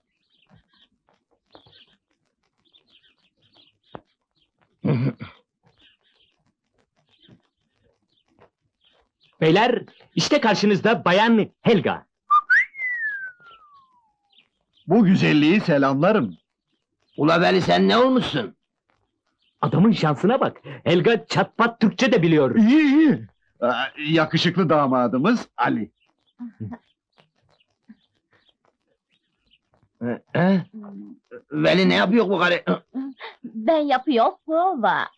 Beyler, işte karşınızda Bayan Helga. Bu güzelliği selamlarım. Ula Veli sen ne olmuşsun? Adamın şansına bak. Helga çatpat Türkçe de biliyor. İyi iyi. Aa, yakışıklı damadımız Ali. He? Veli ne yapıyor bu karı? Ben yapıyor prova.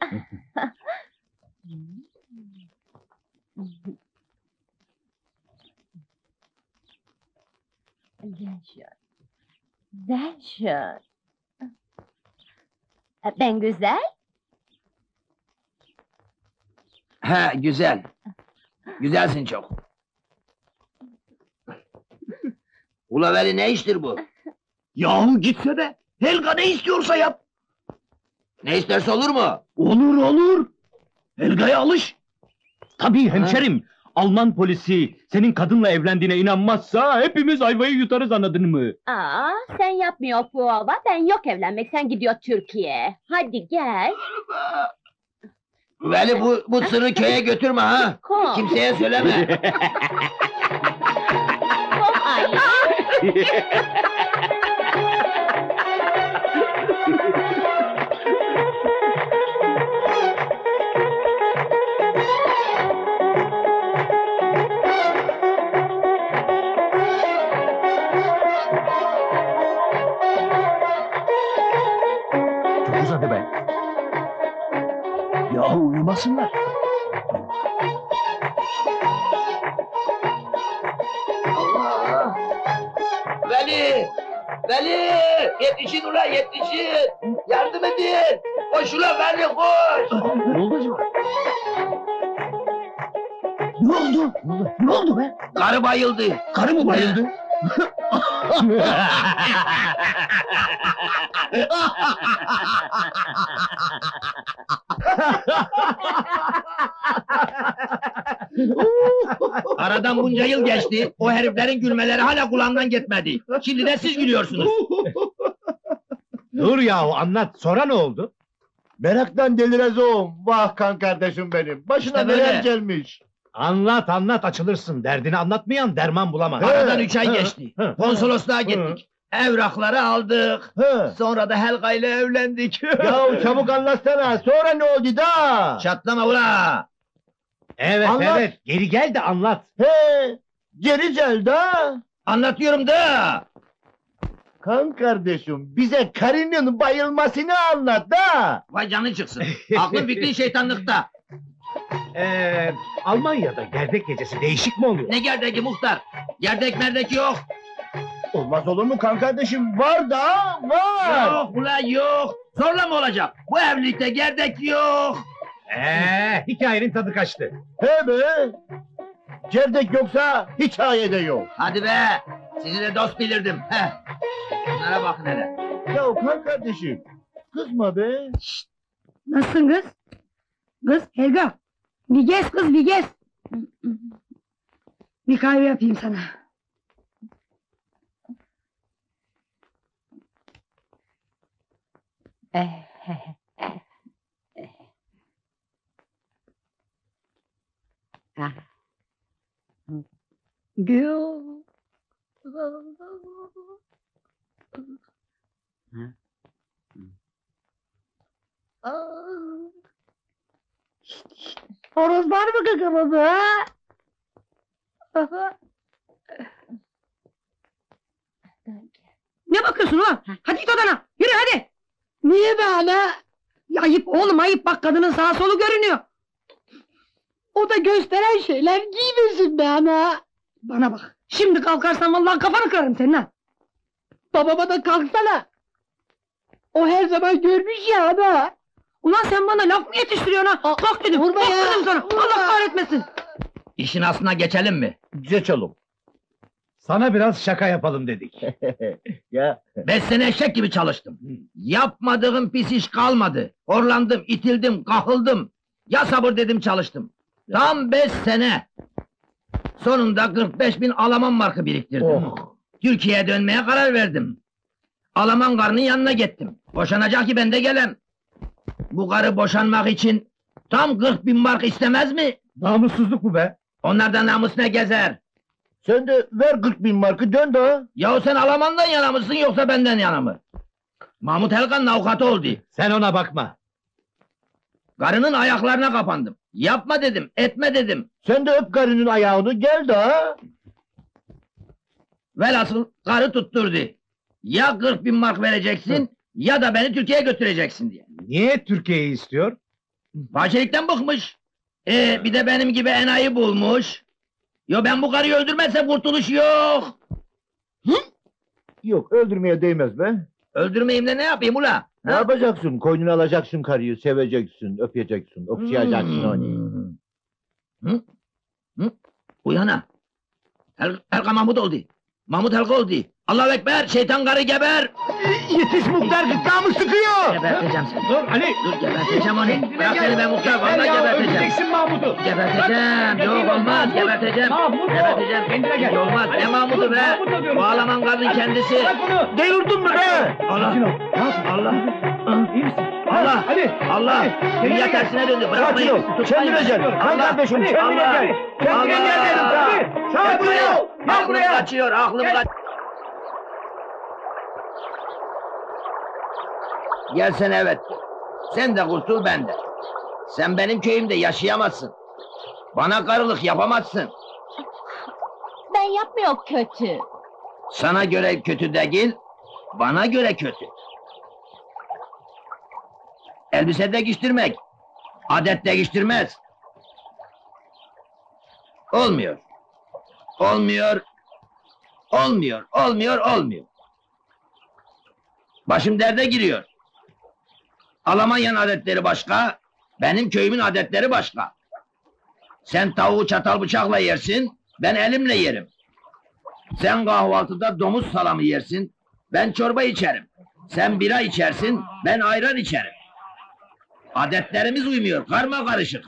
Sehr schön. Sehr schön. Ben güzel. He güzel. Güzelsin çok. Ula Veli ne iştir bu? Yahu gitsene. Helga ne istiyorsa yap. Ne isterse olur mu? Olur olur. Helga'ya alış. Tabii hemşerim. Alman polisi senin kadınla evlendiğine inanmazsa hepimiz ayvayı yutarız, anladın mı? Aa, sen yapmıyor prova. Ben yok evlenmek. Sen gidiyor Türkiye. Hadi gel. Veli bu, bu sırrı köye götürme ha. Kom. Kimseye söyleme. Kom Ali. Çok uzadı be. Yahu uyumasınlar. Allah! Veli! Veli! Yetişin ula yetişin! Yardım edin! Koş ula Veli koş! Ne oldu acaba? Ne oldu? Ne oldu be? Karı bayıldı. Karı mı bayıldı? Aradan bunca yıl geçti. O heriflerin gülmeleri hala kulağımdan gitmedi. Şimdi de siz gülüyorsunuz. Dur yahu anlat. Sonra ne oldu? Meraktan delireceğim. Vah kan kardeşim benim. Başına İşte böyle. neler gelmiş. Anlat anlat açılırsın. Derdini anlatmayan derman bulamaz. Aradan üç ay He, geçti. he, Konsolosluğa he. gittik. Evrakları aldık. He. Sonra da Helga ile evlendik. Ya çabuk anlatsana. Sonra ne oldu da? Çatlama ula! Evet Anlat. evet geri gel de anlat. He. Geri gel da. Anlatıyorum da! Kan kardeşim bize karının bayılmasını anlat da. Vay canın çıksın. Aklın fikrin şeytanlıkta. Ee, Almanya'da gerdek gecesi değişik mi oluyor? Ne gerdeki muhtar? Gerdek merdek yok. Olmaz olur mu kan kardeşim? Var da var. Yok ula yok. Zorla mı olacak? Bu evlilikte gerdek yok. Ee, hikayenin tadı kaçtı. He be. Gerdek yoksa hikayede yok. Hadi be! Sizi de dost bilirdim. Heh. Bunlara bakın hele. Ya kan kardeşim. Kızma be. Nasılsın kız? Kız Helga. Bir gez kız bir gez. Bir kahve yapayım sana. Gül. Horoz var mı gagamada? Ne bakıyorsun ulan? Hadi git odana. Yürü hadi. Niye be ana? Ya ayıp oğlum ayıp bak kadının sağa solu görünüyor. O da gösteren şeyler giymesin be ana. Bana bak. Şimdi kalkarsan vallahi kafanı kırarım senin ha. Babama da kalksana. O her zaman görmüş ya ana. Ulan sen bana laf mı yetiştiriyorsun ha? Kalk dedim. Vurma ya. Dedim sana. Allah kahretmesin. İşin aslına geçelim mi? Geçelim. Sana biraz şaka yapalım dedik. Ya. Beş sene eşek gibi çalıştım. Yapmadığım pis iş kalmadı. Horlandım, itildim, kahıldım. Ya sabır dedim çalıştım. Tam beş sene. Sonunda kırk beş bin Alman markı biriktirdim. Oh. Türkiye'ye dönmeye karar verdim. Alman karının yanına gittim. Boşanacak ki ben de gelem. Bu karı boşanmak için tam kırk bin mark istemez mi? Namussuzluk bu be. Onlardan namus ne gezer? Sen de ver kırk bin markı dön da. Yahu sen Alman'dan yana mısın yoksa benden yana mı? Mahmut Helkan'ın avukatı oldu. Sen ona bakma. Karının ayaklarına kapandım. Yapma dedim, etme dedim. Sen de öp karının ayağını gel da. Velhasıl karı tutturdu. Ya kırk bin mark vereceksin ya da beni Türkiye'ye götüreceksin diye. Niye Türkiye'yi istiyor? Bahçelikten bıkmış. Ee, bir de benim gibi enayi bulmuş. Yo ben bu karıyı öldürmezsem kurtuluş yok. Yok öldürmeye değmez be. Öldürmeyeyim de ne yapayım ula? Ne yapacaksın? Koynuna alacaksın karıyı, seveceksin, öpeceksin, okşayacaksın Hmm. onu. Hı? Hı? Uyana. El, Helga Mahmut oldu. Mahmut Helga oldu. Allahu Ekber, şeytan karı geber. Yetiş muhtar gırtlağımı sıkıyor! Geberteceğim seni. Dur Ali. Dur geberteceğim onu. Bırak gel. seni ben muhtar, Gel vallahi ya, geberteceğim. öldüreceksin Mahmut'u. Geberteceğim, yok olmaz, geberteceğim. Mahmut'u. Geberteceğim, Kendine gel. yok olmaz. Ne Mahmut'u Dur, be? Mahmut'u diyorum. Bu Alaman karının kendisi. Bırak bunu. Delirdin mi be? Allah, Allah, İyi misin? Allah, Hadi. Allah. Hadi. Dünya tersine döndü, bırakmayın. Sakin ol, Tutmayın kendine beni. gel. Kan Allah, kardeşim, kendine Allah, gel. Kendine Allah. gel dedim sana. Gel Sakin buraya. ol. Gel Aklım buraya. kaçıyor, aklım Gel. kaç... Gelsen evet. Sen de kurtul ben de. Sen benim köyümde yaşayamazsın. Bana karılık yapamazsın. Ben yapmıyor kötü. Sana göre kötü değil, bana göre kötü. Elbise değiştirmek, adet değiştirmez. Olmuyor. Olmuyor. Olmuyor, olmuyor, olmuyor. Başım derde giriyor. Almanya'nın adetleri başka, benim köyümün adetleri başka. Sen tavuğu çatal bıçakla yersin, ben elimle yerim. Sen kahvaltıda domuz salamı yersin, ben çorba içerim. Sen bira içersin, ben ayran içerim. Adetlerimiz uymuyor, karma karışık.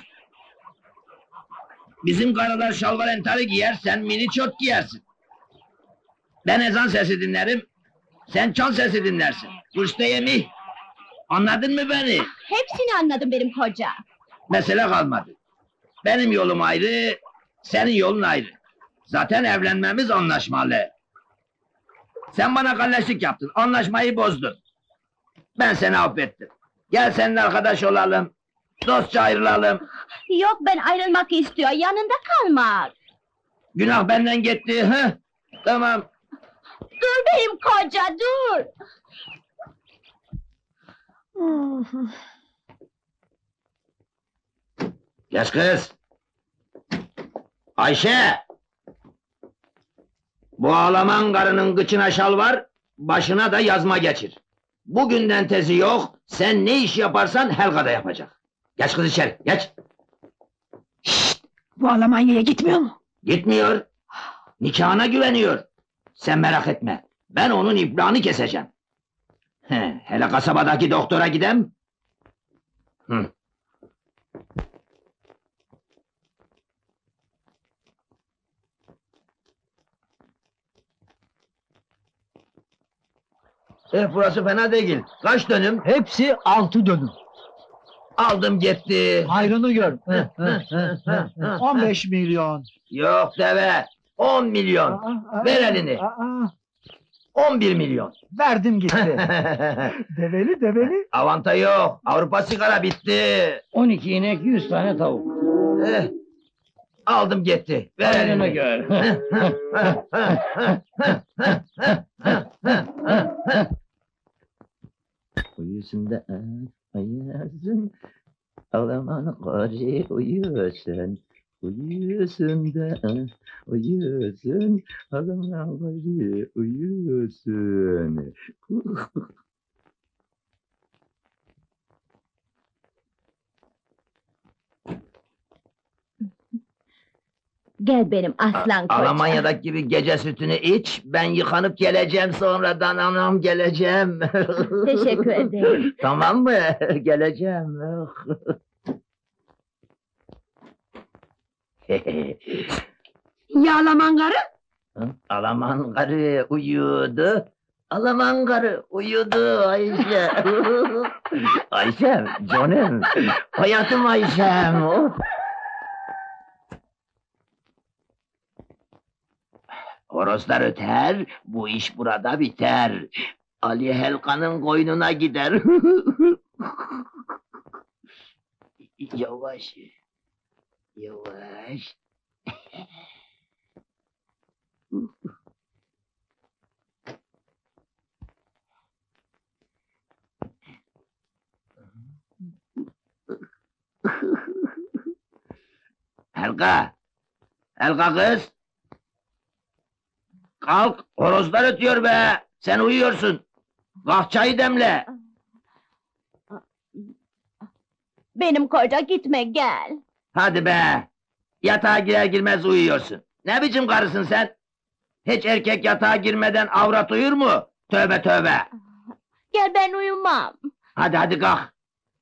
Bizim karılar şalvar entari giyer, sen mini çot giyersin. Ben ezan sesi dinlerim, sen çan sesi dinlersin. Kuşta yemi. Anladın mı beni? Hepsini anladım benim koca. Mesele kalmadı. Benim yolum ayrı, Senin yolun ayrı. Zaten evlenmemiz anlaşmalı. Sen bana kalleşlik yaptın, anlaşmayı bozdun. Ben seni affettim. Gel seninle arkadaş olalım. Dostça ayrılalım. Yok, ben ayrılmak istiyor, yanında kalmak. Günah benden gitti, hı? Tamam. Dur benim koca, dur! Geç kız! Ayşe! Bu ağlaman karının kıçına şal var, başına da yazma geçir. Bugünden tezi yok, sen ne iş yaparsan Helga da yapacak. Geç kız içeri, geç! Bu Almanya'ya gitmiyor mu? Gitmiyor, nikahına güveniyor. Sen merak etme, ben onun ibrağını keseceğim. He, hele kasabadaki doktora gidem. Hı. Eh, burası fena değil. Kaç dönüm? Hepsi altı dönüm. Aldım gitti. Hayrını gör. on beş milyon. Yok deve, on milyon. Aa, Ver aa, elini. aa, On bir milyon. verdim gitti. develi develi. Avanta yok, Avrupa sigara bitti. On iki inek, yüz tane tavuk. Eh, aldım gitti. Ver Hayrını elini. gör. Uyusun da ayazın, alaman karı uyusun. Uyusun da uyusun, alaman karı uyusun. Gel benim aslan koca. Almanya'daki gibi gece sütünü iç, ben yıkanıp geleceğim sonradan anam geleceğim. Teşekkür ederim. Tamam mı? Geleceğim. Ya Alman karı? Alaman karı uyudu. Alaman karı uyudu Ayşe. Ayşem, canım. Hayatım Ayşem. Of. Horozlar öter, bu iş burada biter. Ali Helka'nın koynuna gider. Yavaş. Yavaş. Helka! Helka kız! Kalk, horozlar ötüyor be! Sen uyuyorsun! Kalk çayı demle! Benim koca, gitme, gel. Hadi be! Yatağa girer girmez uyuyorsun. Ne biçim karısın sen? Hiç erkek yatağa girmeden avrat uyur mu? Tövbe tövbe! Gel, ben uyumam. Hadi hadi kalk!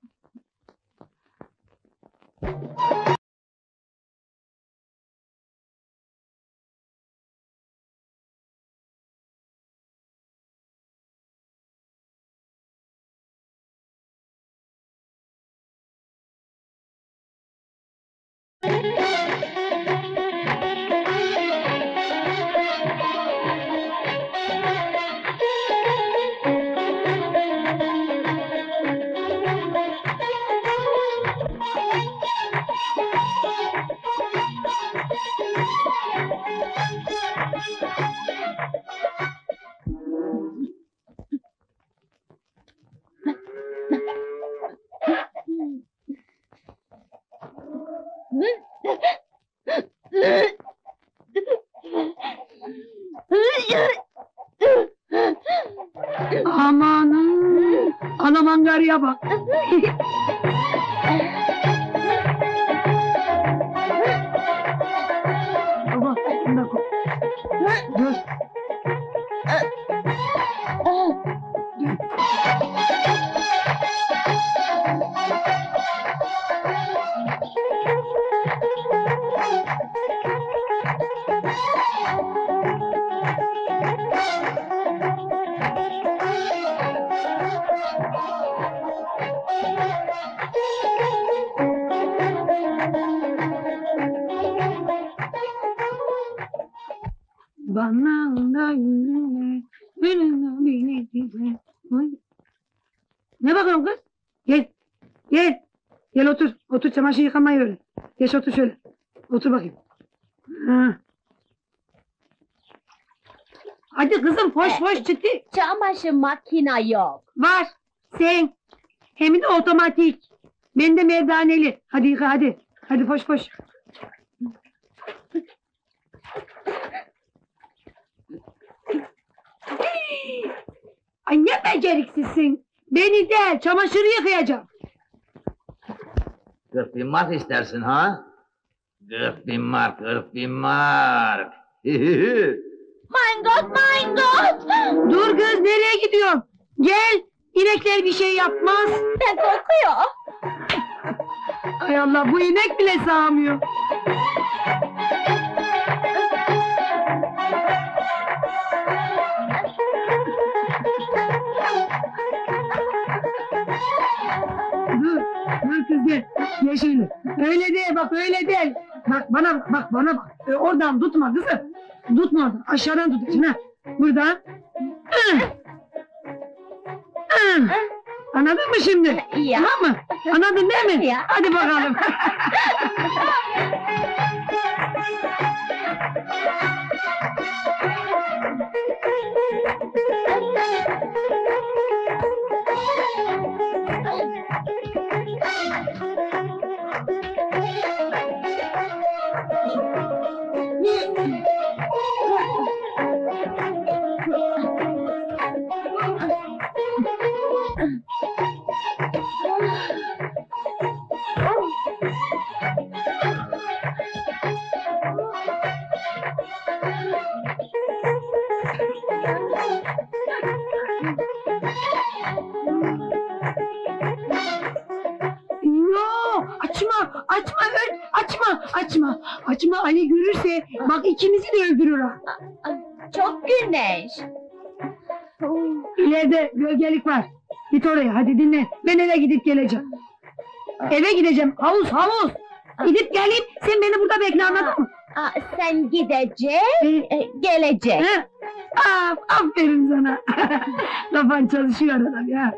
Amanın! Alman karıya bak! Baba, şuna koy. Dur! bana da yüzüne, yüzüne beni dinle. Ne bakıyorsun kız? Gel, gel. Gel otur, otur çamaşır yıkamayı öğren. Geç otur şöyle. Otur bakayım. Ha. Hadi kızım, hoş hoş ciddi. Çamaşır makine yok. Var, sen. Hem de otomatik. Ben de merdaneli. Hadi yıka hadi. Hadi koş koş. Ay ne beceriksizsin. Beni de çamaşırı yıkayacağım. Kırk bin mark istersin ha? Kırk bin mark, kırk bin mark. Mein Gott, mein Gott! Dur kız, nereye gidiyorsun? Gel, inekler bir şey yapmaz. Ben korkuyor. Ay Allah, bu inek bile sağmıyor. Dur, dur kız gel. Gel şöyle. Öyle değil, bak öyle değil. Bak bana bak, bak bana bak. Ee, oradan tutma kızım. Tutma oradan, aşağıdan tutacaksın ha. Buradan. Ah! Ah! Anladın mı şimdi? Ya. Tamam mı? Anladın değil mi? Ya. Hadi bakalım. Açma, açma, öl, açma, açma, açma. Ali görürse, bak ikimizi de öldürür ha. Çok güneş. İleride gölgelik var. Git oraya, hadi dinle. Ben eve gidip geleceğim. Eve gideceğim, havuz, havuz. Gidip geleyim, sen beni burada bekle, anladın mı? Aa, sen gideceksin, e, gelecek. He? Aa, aferin sana. Kafan çalışıyor adam ya.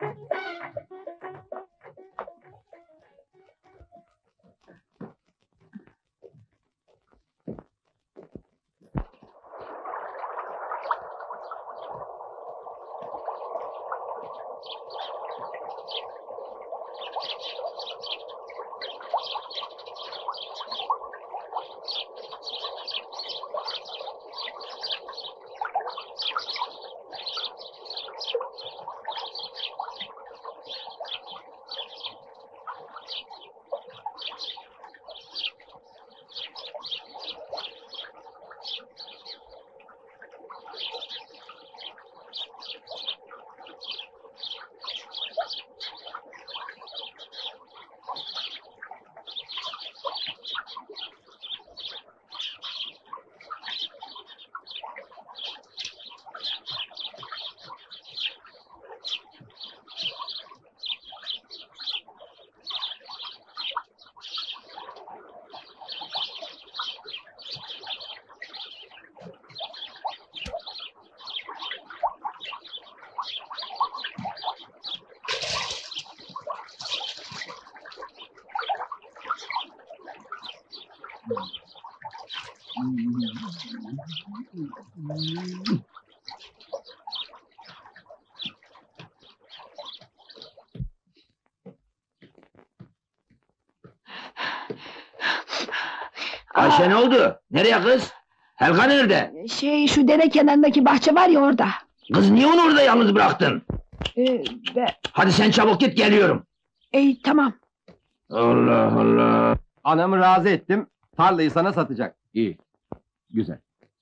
Ayşe ne oldu? Nereye kız? Helga nerede? Şey, şu dere kenarındaki bahçe var ya orada. Kız niye onu orada yalnız bıraktın? Ee, be, Hadi sen çabuk git, geliyorum. ey tamam. Allah Allah. Anamı razı ettim, tarlayı sana satacak. İyi. Güzel.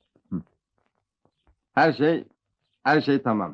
Her şey, her şey tamam.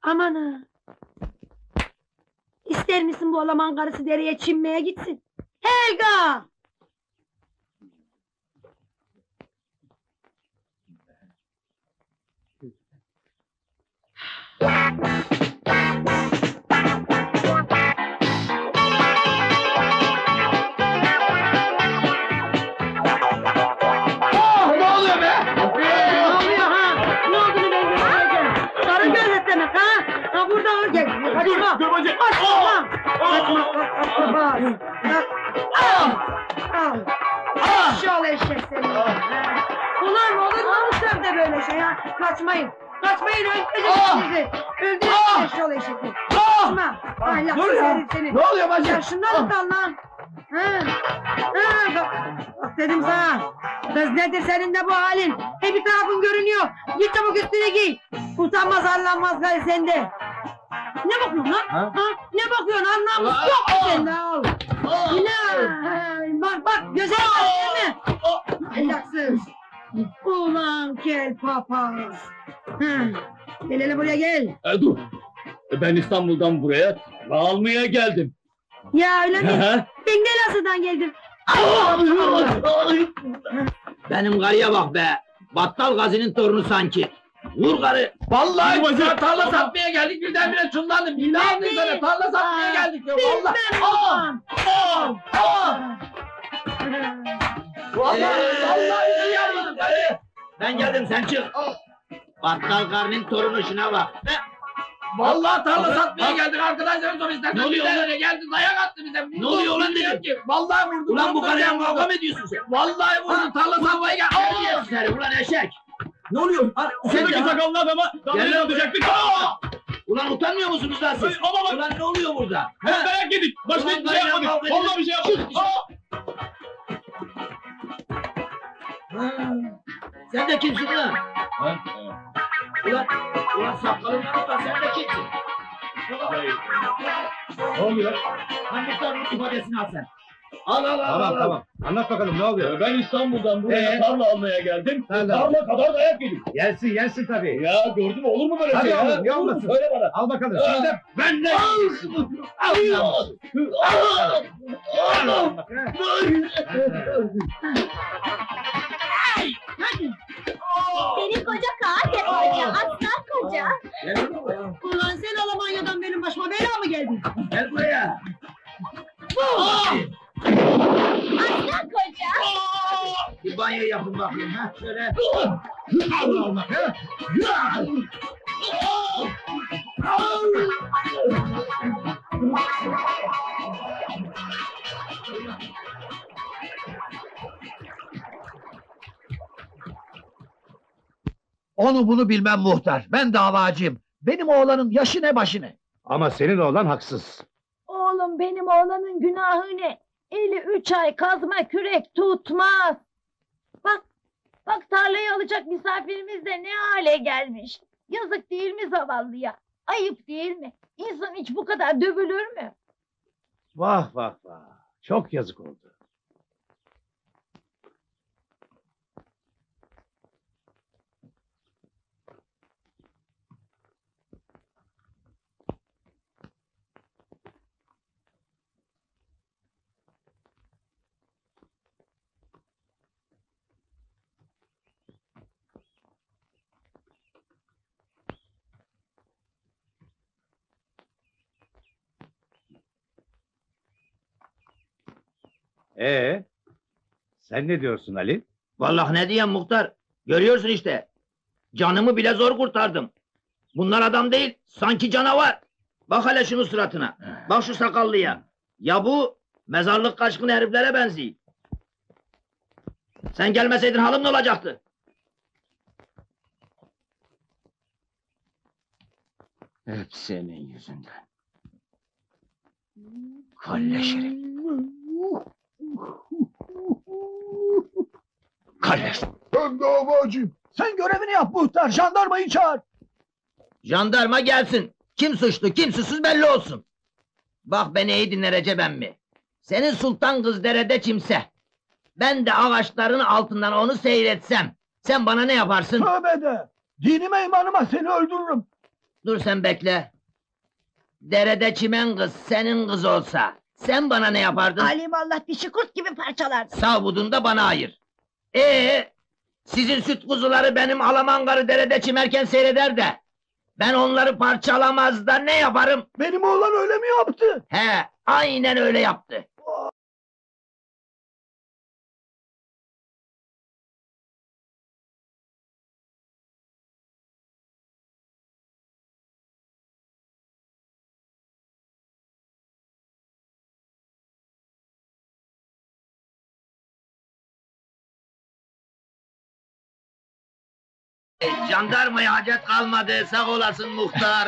Aman ha. İster misin bu Alaman karısı dereye çinmeye gitsin? Helga! Ah, ne oluyor be? Ne oluyor ha? Ne olduğunu ben göstereceğim. Sarı gözetlemek ha? Ha burada ol gel. Kaçma. Dur bacı. Kaçma. Kaçma. Kaçma. Bak. Al. Al. Şal eşek seni. Ulan olur mu bu sövde böyle şey ha? Kaçmayın. Kaçmayın öldüreceğim sizi. Öldüreceğim şal eşekleri. Kaçma. Ahlaksız herif seni. Ne oluyor bacı? Ya şundan utan lan. Ha. Ha. Bak, bak dedim sana. Kız nedir senin de bu halin? Hep bir tarafın görünüyor. Git çabuk üstüne giy. Utanmaz arlanmaz gari sende. Ne bakıyorsun lan? Ha? Ne bakıyorsun? Anlamış yok mu sende? Al. Ne? Bak bak göze bak değil mi? Ahlaksız. Ulan kel papaz. Hı. Gel hele buraya gel. E, dur. E, Ben İstanbul'dan buraya tarla almaya geldim. Ya öyle mi? He? Ben de Elazığ'dan geldim. Benim karıya bak be. Battal Gazi'nin torunu sanki. Vur karı. Vallahi Bacı. ya, tarla satmaya geldik birdenbire çullandım. Bir daha Bilmem sana mi? tarla satmaya Aa, geldik ya Bilmem vallahi. ulan. Aa, aa. Vallahi Ee, vallahi iyi yapmadın karı. Ben geldim sen çık. Battal karının torunu şuna bak. Vallahi tarla Abi, satmaya abi. geldik arkadaşlar sonra istersen. Ne oluyor bir ulan? tane geldi dayak attı bize. Ne oluyor ulan Bilmiyorum dedim. ki. Vallahi vurdu. Ulan bu vurdu, karıya vurdu. kavga mı ediyorsun sen? Vallahi vurdu tarla satmaya geldi. Terbiyesiz herif, ulan eşek! Ne oluyor? Ha, sen Şuradaki de- sakallı adama Gel tarlayı lan atacaktık. Aa! Ulan utanmıyor musunuz lan siz? Ay, ama bak. Ulan ne oluyor burada? Hep dayak yedik. Başka Ulan hiçbir şey karıya kavga yapmadık. edin. Vallahi bir şey yapmadık. Çık. Ha, sen de kimsin lan? Ha? Ulan, ulan sakalından utan sen de kimsin? Ne oluyor? Hangi tanrı ifadesini al sen? Al al al al. Tamam al. tamam. Anlat bakalım ne oluyor? Ben İstanbul'dan buraya Ee? tarla almaya geldim. Tarla. Tarla kadar dayak yedim. Yersin yersin tabii. Ya gördün mü olur mu böyle Hadi şey? oğlum, ha? ne Olur mu? olmasın? Söyle bana. Al bakalım. Aa. Şimdi Ben de Senin koca katil koca, aslan koca. Ulan sen Almanya'dan benim başıma bela mı geldin? Gel buraya. Aslan koca. Bir banyo yapın bakayım ha şöyle. Allah Allah. ha. Onu bunu bilmem muhtar. Ben davacıyım. Benim oğlanın yaşı ne başı ne? ama senin oğlan haksız. Oğlum benim oğlanın günahı ne? Eli üç ay kazma kürek tutmaz. Bak, bak tarlayı alacak misafirimiz de ne hale gelmiş. Yazık değil mi zavallıya? Ayıp değil mi? İnsan hiç bu kadar dövülür mü? Vah vah vah. Çok yazık oldu. Ee, sen ne diyorsun Ali? Vallahi ne diyeyim muhtar? Görüyorsun işte. Canımı bile zor kurtardım. Bunlar adam değil, sanki canavar. Bak hele şunun suratına. Bak şu sakallıya. Ya bu mezarlık kaçkın heriflere benziyor. Sen gelmeseydin halim ne olacaktı? Hep senin yüzünden. Kalleş herif. Kalleş. Ben davacıyım. Sen görevini yap muhtar. Jandarmayı çağır. Jandarma gelsin. Kim suçlu, kim suçsuz belli olsun. Bak beni iyi dinle Recep emmi. Senin sultan kız derede çimse. Ben de ağaçların altından onu seyretsem. Sen bana ne yaparsın? Tövbe de. Dinime imanıma seni öldürürüm. Dur sen bekle. Derede çimen kız senin kız olsa, sen bana ne yapardın? Alimallah dişi kurt gibi parçalardı. Sağ budunu da bana ayır. Ee, sizin süt kuzuları benim Alamangar'ı derede çimerken seyreder de, ben onları parçalamaz da ne yaparım? Benim oğlan öyle mi yaptı? He, aynen öyle yaptı. Jandarmaya hacet kalmadı, sağ olasın muhtar.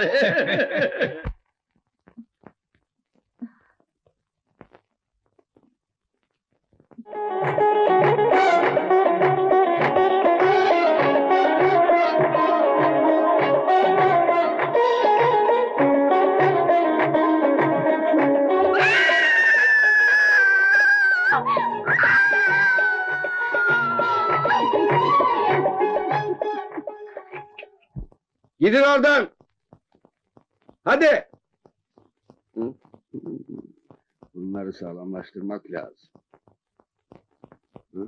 Gidin oradan! Hadi! Bunları sağlamlaştırmak lazım. Hı?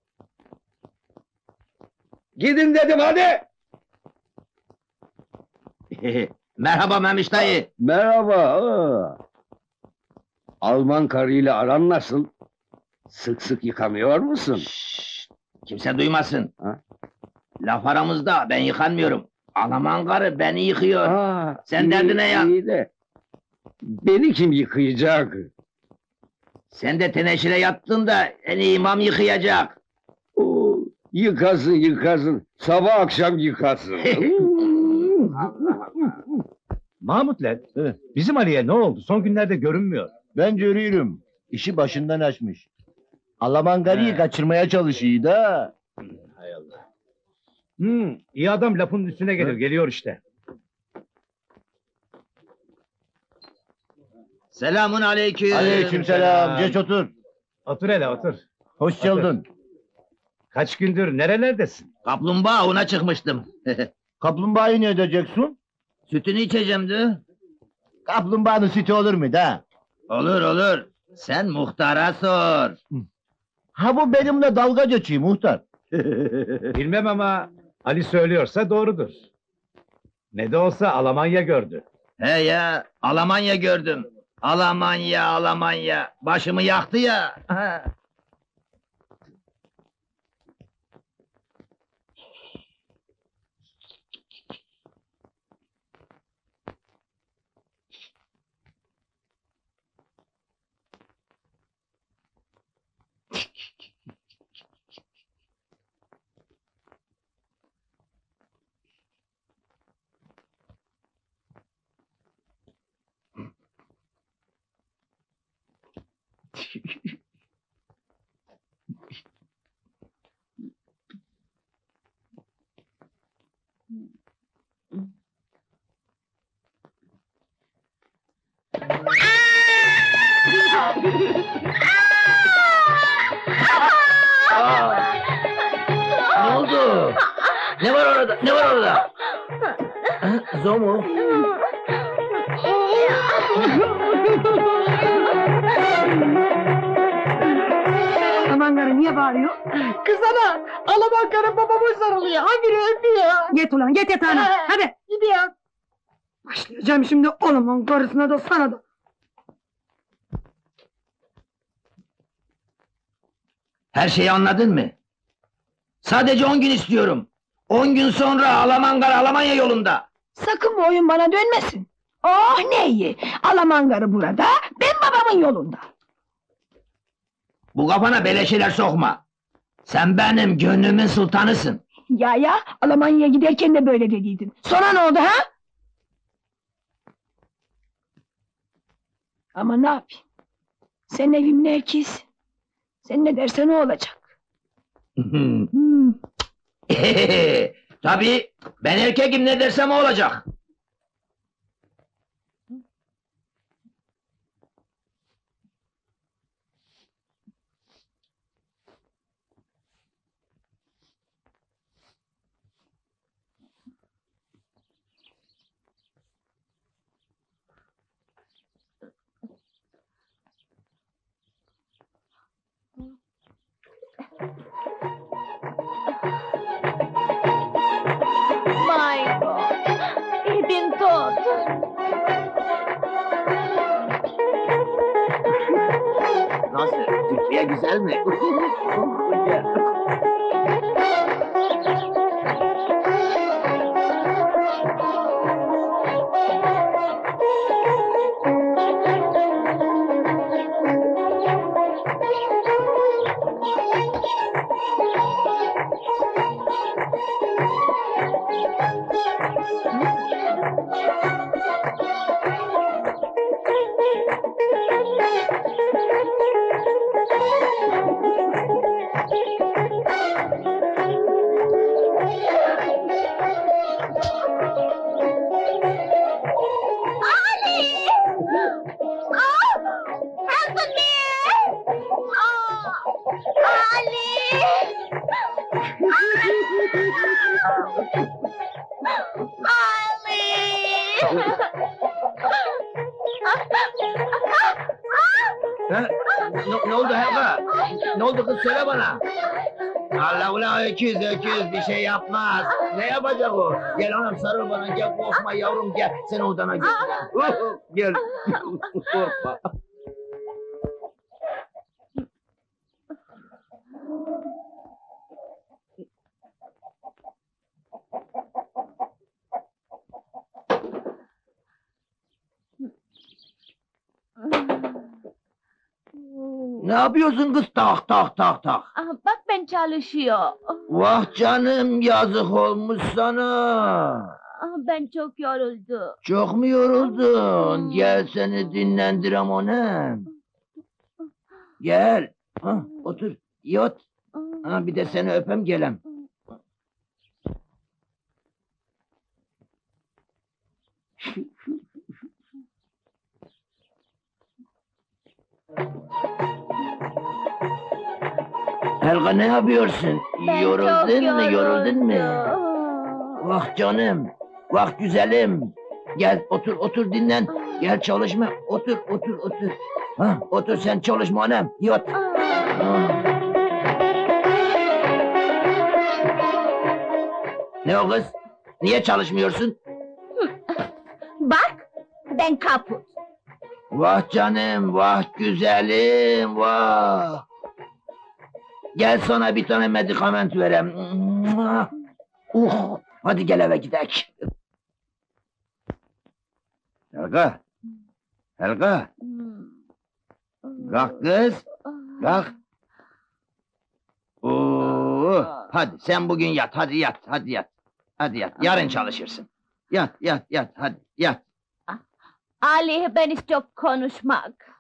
Gidin dedim hadi! Merhaba Memiş dayı. Merhaba. aa. Alman karıyla aran nasıl? Sık sık yıkamıyor musun? Kimse duymasın. Ha? Laf aramızda, ben yıkanmıyorum. Alaman karı beni yıkıyor. Aa, Sen iyi- derdine ya. iyi de, beni kim yıkayacak? Sen de teneşire yattın da eni imam yıkayacak. Oo, yıkasın yıkasın. Sabah akşam yıkasın. Mahmutler, bizim Ali'ye ne oldu? Son günlerde görünmüyor. Ben görüyorum. İşi başından açmış. Alamangarıyı He. kaçırmaya çalışıyor da. Hay Allah. Hmm, iyi adam lafın üstüne gelir, geliyor işte. Selamun aleyküm. Aleykümselam. Geç otur. Otur hele otur. Hoş Otur. geldin. Kaç gündür nerelerdesin? Kaplumbağa avına çıkmıştım. Kaplumbağayı ne edeceksin? Sütünü içeceğim de. Kaplumbağanın sütü olur mu da? Olur olur. Sen muhtara sor. Ha bu benimle dalga geçiyor muhtar. Bilmem ama Ali söylüyorsa doğrudur. Ne de olsa Almanya gördü. He ya, Almanya gördüm. Almanya, Almanya. Başımı yaktı ya. Ha. Ne oldu? Ne var orada? Ne var orada? Ha, Zo mu? Alamangarı niye bağırıyor? Kız ana! Alamangarı babamı sarılıyor. Habire öpüyor. Git ulan git yatağına. Hadi. Gidiyorum. Başlayacağım şimdi Alaman karısına da sana da. Her şeyi anladın mı? Sadece on gün istiyorum. On gün sonra Alamangar Almanya yolunda. Sakın bu oyun bana dönmesin. Oh ne iyi! Alamangarı burada, ben babamın yolunda. Bu kafana beleşeler sokma. Sen benim gönlümün sultanısın. Ya ya, Almanya'ya giderken de böyle dediydin. Sonra ne oldu ha? Ama ne yapayım? Sen evimin erkeğisin. Sen ne dersen o olacak. Hmm. Tabii, ben erkekim ne dersem o olacak. güzel mi? Ha? Ne, ne oldu Helga? Ne oldu kız söyle bana. Allah ulan öküz öküz bir şey yapmaz. Ne yapacak o? Gel anam sarıl bana gel korkma yavrum gel. Seni odana götür. Gel. Korkma. Ne yapıyorsun kız tak tak tak tak? Ah, bak ben çalışıyor. Vah canım yazık olmuş sana. Ah, ben çok yoruldum. Çok mu yoruldun? Gel seni dinlendirem onu. Gel. Ha, otur. Yat. Ha, bir de seni öpem gelem. Helga ne yapıyorsun? Ben yoruldun çok mu? Yoruldun mu? yoruldum. Vah canım. Vah güzelim. Gel otur otur dinlen. Gel çalışma. Otur otur otur. Ha, otur sen çalışma anam. Yat. Ha. Ne o kız? Niye çalışmıyorsun? Bak ben kaput. Vah canım, vah güzelim, vah. Gel sana bir tane medikament verem. Uh, hadi gel eve gidelim. Helga, Helga. Kalk kız, kalk. Oo, hadi sen bugün yat, hadi yat, hadi yat. Hadi yat, yarın çalışırsın. Yat, yat, yat, hadi yat. Ali ben istiyorum konuşmak.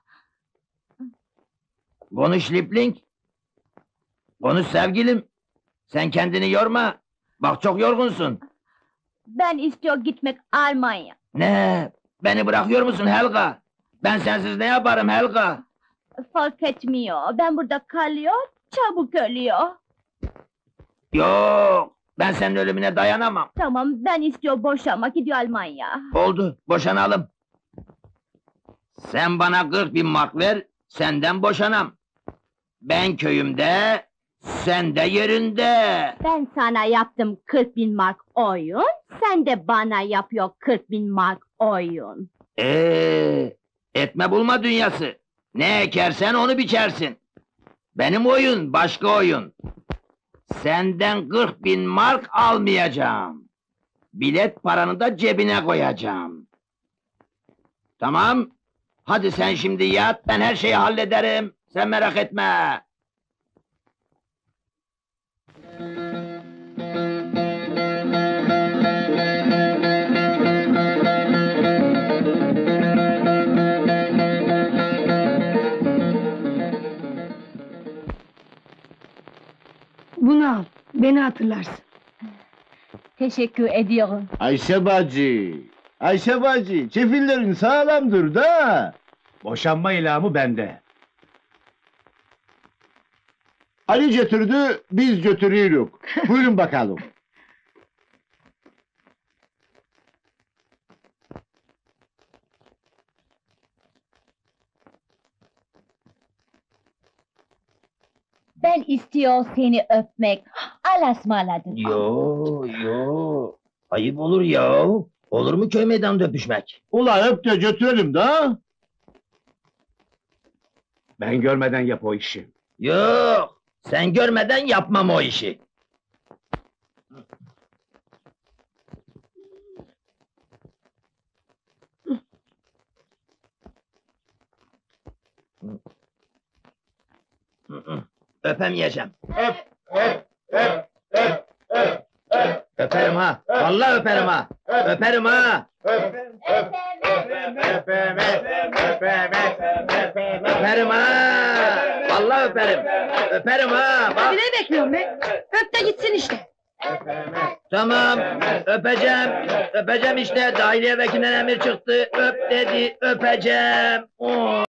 Konuş Lipling. Konuş sevgilim. Sen kendini yorma. Bak çok yorgunsun. Ben istiyorum gitmek Almanya. Ne? Beni bırakıyor musun Helga? Ben sensiz ne yaparım Helga? Fark etmiyor. Ben burada kalıyor, çabuk ölüyor. Yok. Ben senin ölümüne dayanamam. Tamam ben istiyorum boşanmak gidiyor Almanya. Oldu. Boşanalım. Sen bana kırk bin mark ver. Senden boşanam. Ben köyümde, sen de yerinde. Ben sana yaptım kırk bin mark oyun, sen de bana yapıyor kırk bin mark oyun. Ee, etme bulma dünyası. Ne ekersen onu biçersin. Benim oyun başka oyun. Senden kırk bin mark almayacağım. Bilet paranı da cebine koyacağım. Tamam. Hadi sen şimdi yat, ben her şeyi hallederim. Sen merak etme. Bunu al, beni hatırlarsın. Teşekkür ediyorum. Ayşe bacı, Ayşe bacı, çefillerin sağlamdır da. Boşanma ilamı bende. Ali götürdü, biz götürüyoruz. Buyurun bakalım. Ben istiyor seni öpmek. Alasmaladın. Yo yo. Ayıp olur ya. Olur mu köy meydanında öpüşmek? Ula öp de götürelim da. Ben görmeden yap o işi. Yok, sen görmeden yapmam o işi. Öpemeyeceğim. Öp, öp, öp, öp, öp, öp. Öperim ha, vallahi öperim ha. Öperim ha. Öp, öp, öp, öp, öp, Öperim ha. Vallahi öperim. Öperim ha. Bak. Hadi ne bekliyorsun be? Öp de gitsin işte. Tamam, öpeceğim. Öpeceğim işte. Dahiliye vekilinden emir çıktı. Öp dedi, öpeceğim. Oo.